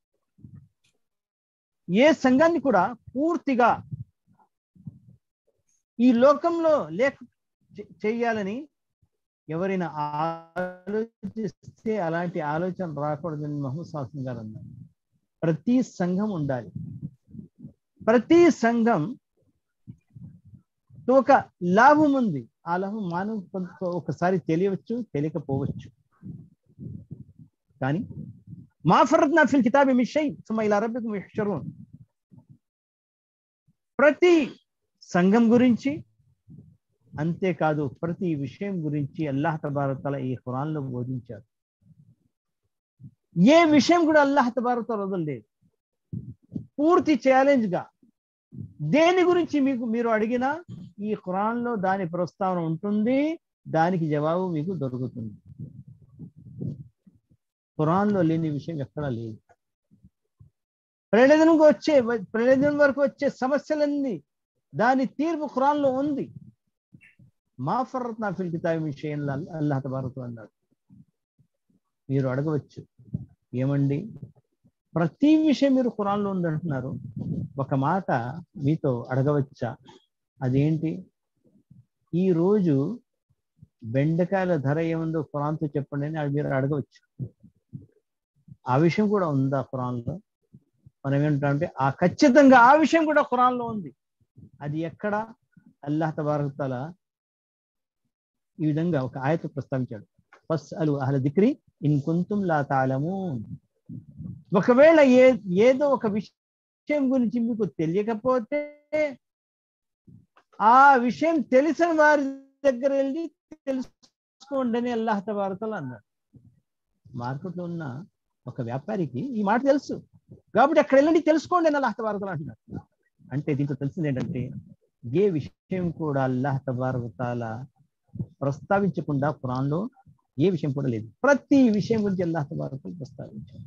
ఏ సంఘాన్ని కూడా పూర్తిగా ఈ లోకంలో చేయాలని ఎవరైనా ఆలోచిస్తే అలాంటి ఆలోచన రాకూడదని మహమ్మద్ సాల్లం గారు అన్నారు. ప్రతి సంఘం ఉండాలి. ప్రతి సంఘం ఒక లాభం ఉంది. ఆ లాభం మానవ ఒకసారి తెలియవచ్చు, తెలియకపోవచ్చు. కానీ మా ఫరత్నా ఫిల్ కితాబి మిన్ షై సుమ్మ ఇలా రబ్బికుమ్ యహ్షరూన్, ప్రతి సంఘం గురించి, అంతేకాదు ప్రతి విషయం గురించి అల్లాహ్ తబారక తఆలా ఈ ఖురాన్లో బోధించారు. ఏ విషయం కూడా అల్లాహ్ తబారక తఆలా వదలలేదు. పూర్తి ఛాలెంజ్ గా దేని గురించి మీరు అడిగినా ఈ ఖురాన్లో దాని ప్రస్తావన ఉంటుంది, దానికి జవాబు మీకు దొరుకుతుంది. ఖురాన్లో లేని విషయం ఎక్కడా లేదు. ప్రళయదినం వరకు వచ్చే సమస్యలన్నీ దాని తీర్పు ఖురాన్లో ఉంది. మా ఫర్రత్నా ఫిల్ కితాబి మిన్ షై అల్లాహ్ తబారక అన్నాడు. మీరు అడగవచ్చు, ఏమండి ప్రతి విషయం మీరు ఖురాన్లో ఉందంటున్నారు, ఒక మాట మీతో అడగవచ్చా? అదేంటి? ఈరోజు బెండకాయల ధర ఏముందో ఖురాన్తో చెప్పండి అని మీరు అడగవచ్చు. ఆ విషయం కూడా ఉందా ఖురాన్లో? మనం ఏమంటామంటే ఖచ్చితంగా ఆ విషయం కూడా ఖురాన్లో ఉంది. అది ఎక్కడ? అల్లాహ్ తబారక తఆలా ఈ విధంగా ఒక ఆయత ప్రస్తావించాడు, ఫస్అలు అహ్ల దిక్రి ఇన్ కుంతుం లా తఅలమూన్. ఒకవేళ ఏదో ఒక విషయం గురించి మీకు తెలియకపోతే ఆ విషయం తెలిసిన వారి దగ్గర వెళ్ళి తెలుసుకోండి అని అల్లాహ్ తబారక తఆలా అన్నాడు. మార్కెట్లో ఉన్న ఒక వ్యాపారికి ఈ మాట తెలుసు కాబట్టి అక్కడ వెళ్ళండి తెలుసుకోండి అని అల్లాహ్ తబారక తఆలా అంటున్నాడు. అంటే దీంతో తెలిసింది ఏంటంటే ఏ విషయం కూడా అల్లాహ్ తబారక తఆలా ప్రస్తావించకుండా ఖురాన్లో ఏ విషయం కూడా లేదు. ప్రతి విషయం గురించి అల్లాహ్ తబారక తఆలా ప్రస్తావించాడు.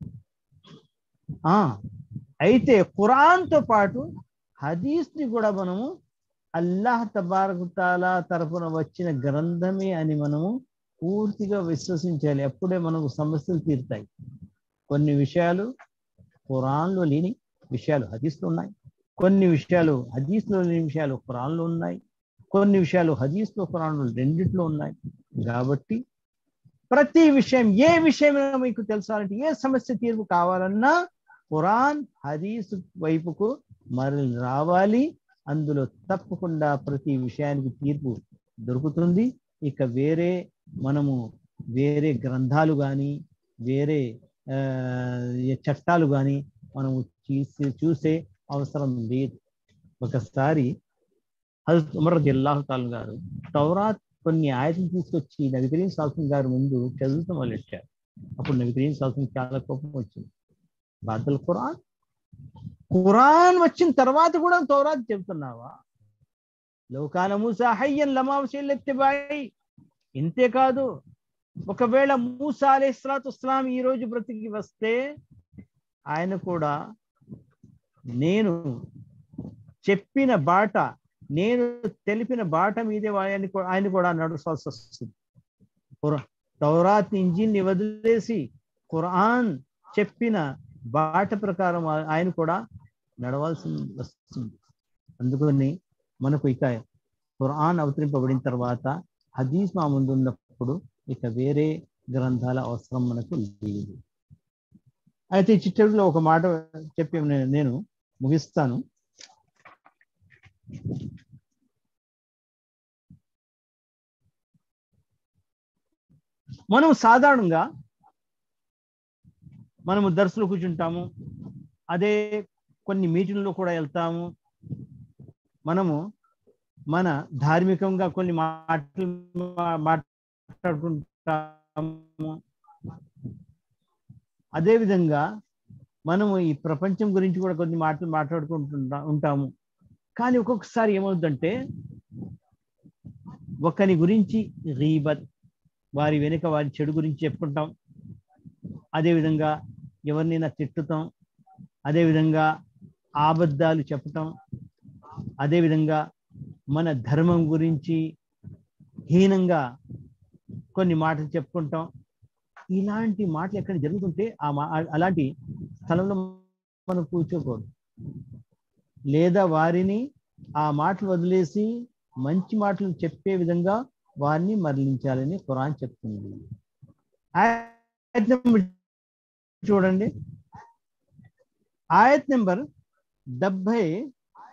అయితే ఖురాన్తో పాటు హదీస్ని కూడా మనము అల్లాహ్ తబారక తఆలా తరపున వచ్చిన గ్రంథమే అని మనము పూర్తిగా విశ్వసించాలి. అప్పుడే మనకు సమస్యలు తీరుతాయి. కొన్ని విషయాలు ఖురాన్లో లేని విషయాలు హదీస్లో ఉన్నాయి, కొన్ని విషయాలు హదీస్లో లేని విషయాలు ఖురాన్లో ఉన్నాయి, కొన్ని విషయాలు హదీస్లో ఖురాన్లో రెండిట్లో ఉన్నాయి. కాబట్టి ప్రతి విషయం, ఏ విషయమైనా మీకు తెలుసాలంటే, ఏ సమస్య తీర్పు కావాలన్నా ఖురాన్ హదీస్ వైపుకు మరలి రావాలి. అందులో తప్పకుండా ప్రతి విషయానికి తీర్పు దొరుకుతుంది. ఇక మనము వేరే గ్రంథాలు కానీ వేరే చట్టాలు కానీ మనము చూసే అవసరం లేదు. ఒకసారి హజరత్ ఉమర్ రలియల్లాహు తఆలా గారు తౌరాత్ కొన్ని ఆయతులు తీసుకొచ్చి నబీ కరీం సల్లల్లాహు గారి ముందు చదువుతూ మొదలెట్టారు. అప్పుడు నబీ కరీం సల్లల్లాహు చాలా కోపం వచ్చింది. బాదల్ ఖురాన్ వచ్చిన తర్వాత కూడా తౌరాత్ చెబుతున్నావా? లౌ కాన మూసా హయ్యన్ లమా వసిల ఇత్తిబాయి. ఇంతేకాదు, ఒకవేళ మూసా అలైహిస్సలాతు వస్సలాం ఈ రోజు బ్రతికి వస్తే ఆయన కూడా నేను చెప్పిన బాట, నేను తెలిపిన బాట మీదే ఆయన కూడా నడవాల్సి వస్తుంది. తౌరాత్ ఇంజిన్ని వదిలేసి ఖురాన్ చెప్పిన బాట ప్రకారం ఆయన కూడా నడవాల్సి వస్తుంది. అందుకని మనకు ఇక ఖురాన్ అవతరింపబడిన తర్వాత హదీస్ మా ముందు ఉన్నప్పుడు ఇక వేరే గ్రంథాల అవసరం మనకు లేదు. అయితే ఈ చిట్టడిలో ఒక మాట చెప్పి నేను ముగిస్తాను. మనం సాధారణంగా మనము దర్సులు కూర్చుంటాము, అదే కొన్ని మీటింగ్లో కూడా వెళ్తాము, మనము మన ధార్మికంగా కొన్ని మాటలు మాట్లాడుకుంటాము. అదేవిధంగా మనము ఈ ప్రపంచం గురించి కూడా కొన్ని మాటలు ఉంటాము. కానీ ఒక్కొక్కసారి ఏమవుతుందంటే ఒకరి గురించి గీబత్, వారి వెనుక వారి చెడు గురించి చెప్పుకుంటాం, అదేవిధంగా ఎవరినైనా తిట్టుతాం, అదేవిధంగా అబద్ధాలు చెప్పటం, అదేవిధంగా మన ధర్మం గురించి హీనంగా కొన్ని మాటలు చెప్పుకుంటాం. ఇలాంటి మాటలు ఎక్కడ జరుగుతుంటే అలాంటి స్థలంలో మనం కూర్చోకూడదు, లేదా వారిని ఆ మాటలు వదిలేసి మంచి మాటలు చెప్పే విధంగా వారిని మరలించాలని ఖురాన్ చెప్తుంది. ఆయత్ నెంబర్ చూడండి, ఆయత్ నెంబర్ 78.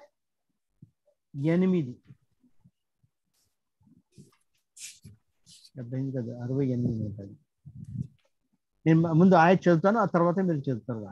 కదా 68 ఉంటుంది. నేను ముందు ఆయత్ చదువుతాను, ఆ తర్వాత మీరు చదువుతారు.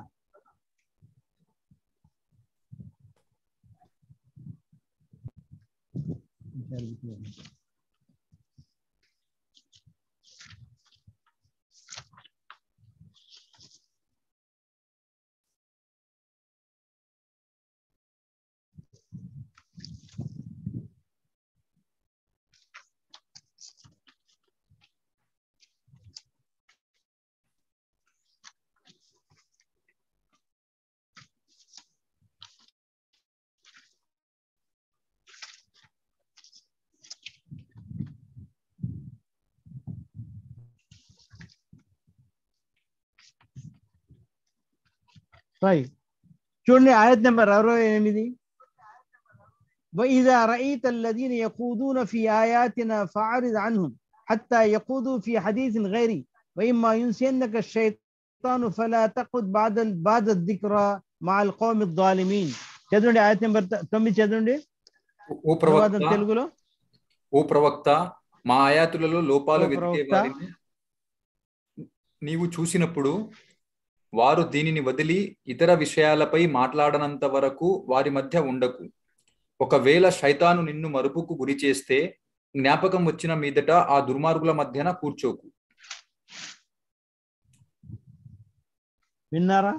చూడండి, ఆయత్ నెంబర్ 68. وإذا رأيت الذين يخوضون في آياتنا فأعرض عنهم حتى يخوضوا في حديث غيره وإما ينسينك الشيطان فلا تقعد بعد الذكرى مع القوم الظالمين. చదవండి ఆయత్ నెంబర్ 9 చదవండి. తెలుగులో, ఓ ప్రవక్త, మా ఆయాతులలో లోపాలు వెతికే వారిని నీవు చూసినప్పుడు వారు దీనిని వదిలి ఇతర విషయాలపై మాట్లాడనంత వరకు వారి మధ్య ఉండకు. ఒకవేళ శైతాను నిన్ను మరుపుకు గురి చేస్తే జ్ఞాపకం వచ్చిన మీదట ఆ దుర్మార్గుల మధ్యన కూర్చోకు. విన్నారా?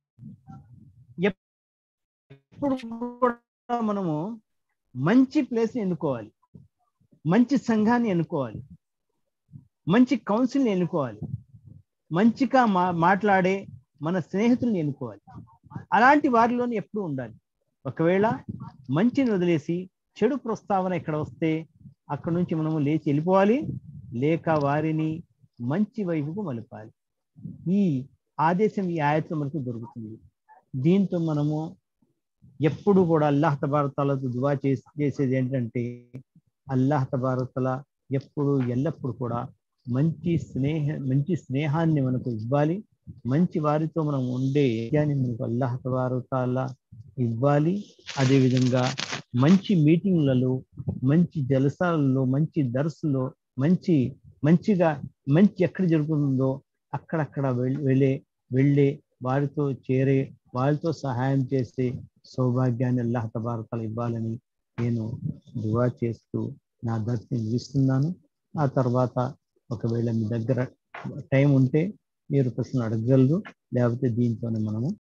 ఎప్పుడు మనము మంచి ప్లేస్ని ఎన్నుకోవాలి, మంచి సంఘాన్ని ఎన్నుకోవాలి, మంచి కౌన్సిల్ని ఎన్నుకోవాలి, మంచిగా మాట్లాడే మన స్నేహితుల్ని ఎన్నుకోవాలి. అలాంటి వారిలోనే ఎప్పుడు ఉండాలి. ఒకవేళ మంచిని వదిలేసి చెడు ప్రస్తావన ఇక్కడ వస్తే అక్కడి నుంచి మనము లేచి వెళ్ళిపోవాలి, లేక వారిని మంచి వైపుకు మలపాలి. ఈ ఆదేశం ఈ ఆయత్లో మనకు దొరుకుతుంది. దీంతో మనము ఎప్పుడు కూడా అల్లాహ్ తబారక్ తఆలాతో దువా చేసేది ఏంటంటే, అల్లాహ్ తబారక్ తఆలా ఎల్లప్పుడు కూడా మంచి స్నేహాన్ని మనకు ఇవ్వాలి, మంచి వారితో మనం ఉండే విషయాన్ని మనకు అల్లాహ్ తబారక్ తఆలా ఇవ్వాలి. అదేవిధంగా మంచి మీటింగ్లలో, మంచి జలసాలలో, మంచి దర్సులో, మంచి ఎక్కడ జరుగుతుందో అక్కడక్కడ వెళ్ళే వారితో చేరే, వారితో సహాయం చేసే సౌభాగ్యాన్ని అల్లాహ్ తబారక్ తఆలా ఇవ్వాలని నేను దువా చేస్తూ నా దర్శని ముగిస్తున్నాను. ఆ తర్వాత ఒకవేళ మీ దగ్గర టైం ఉంటే మీరు ప్రశ్నలు అడగగలరు, లేకపోతే దీంతోనే మనము